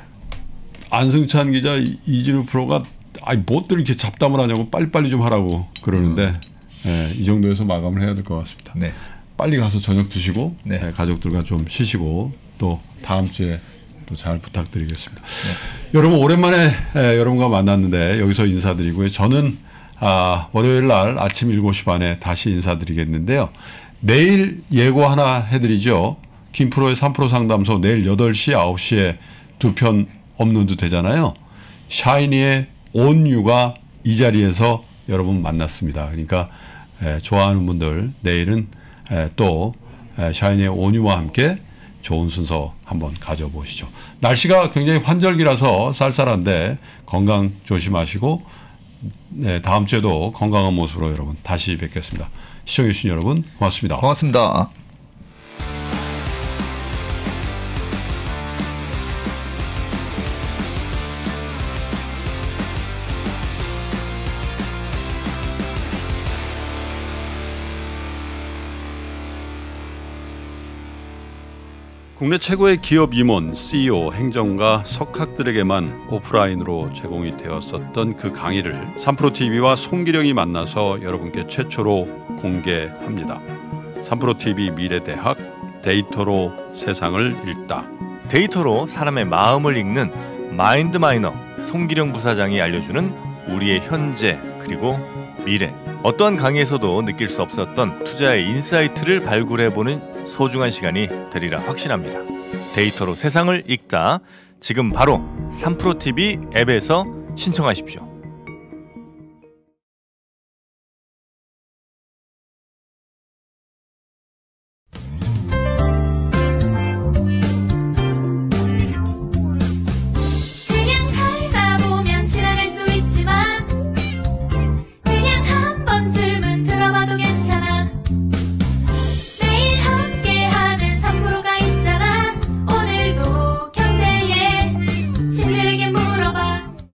안승찬 기자, 이진우 프로가 아니 뭐들 이렇게 잡담을 하냐고 빨리빨리 좀 하라고 그러는데 이 정도에서 마감을 해야 될 것 같습니다. 네. 빨리 가서 저녁 드시고 네. 가족들과 좀 쉬시고 또 다음 주에 또 잘 부탁드리겠습니다. 여러분 오랜만에 여러분과 만났는데 여기서 인사드리고요. 저는 월요일 날 아침 7시 반에 다시 인사드리겠는데요. 내일 예고 하나 해드리죠. 김프로의 3프로 상담소 내일 8시, 9시에 2편 업로드 되잖아요. 샤이니의 온 유가 이 자리에서 여러분 만났습니다. 그러니까 좋아하는 분들 내일은 또 샤이니의 온 유와 함께 좋은 순서 한번 가져보시죠. 날씨가 굉장히 환절기라서 쌀쌀한데 건강 조심하시고 다음 주에도 건강한 모습으로 여러분 다시 뵙겠습니다. 시청해주신 여러분 고맙습니다. 고맙습니다. 국내 최고의 기업 임원, CEO, 행정가, 석학들에게만 오프라인으로 제공이 되었었던 그 강의를 3프로TV와 송기령이 만나서 여러분께 최초로 공개합니다. 3프로TV 미래대학 데이터로 세상을 읽다. 데이터로 사람의 마음을 읽는 마인드마이너 송기령 부사장이 알려주는 우리의 현재 그리고 미래. 어떠한 강의에서도 느낄 수 없었던 투자의 인사이트를 발굴해보는 소중한 시간이 되리라 확신합니다. 데이터로 세상을 읽다. 지금 바로 3프로TV 앱에서 신청하십시오.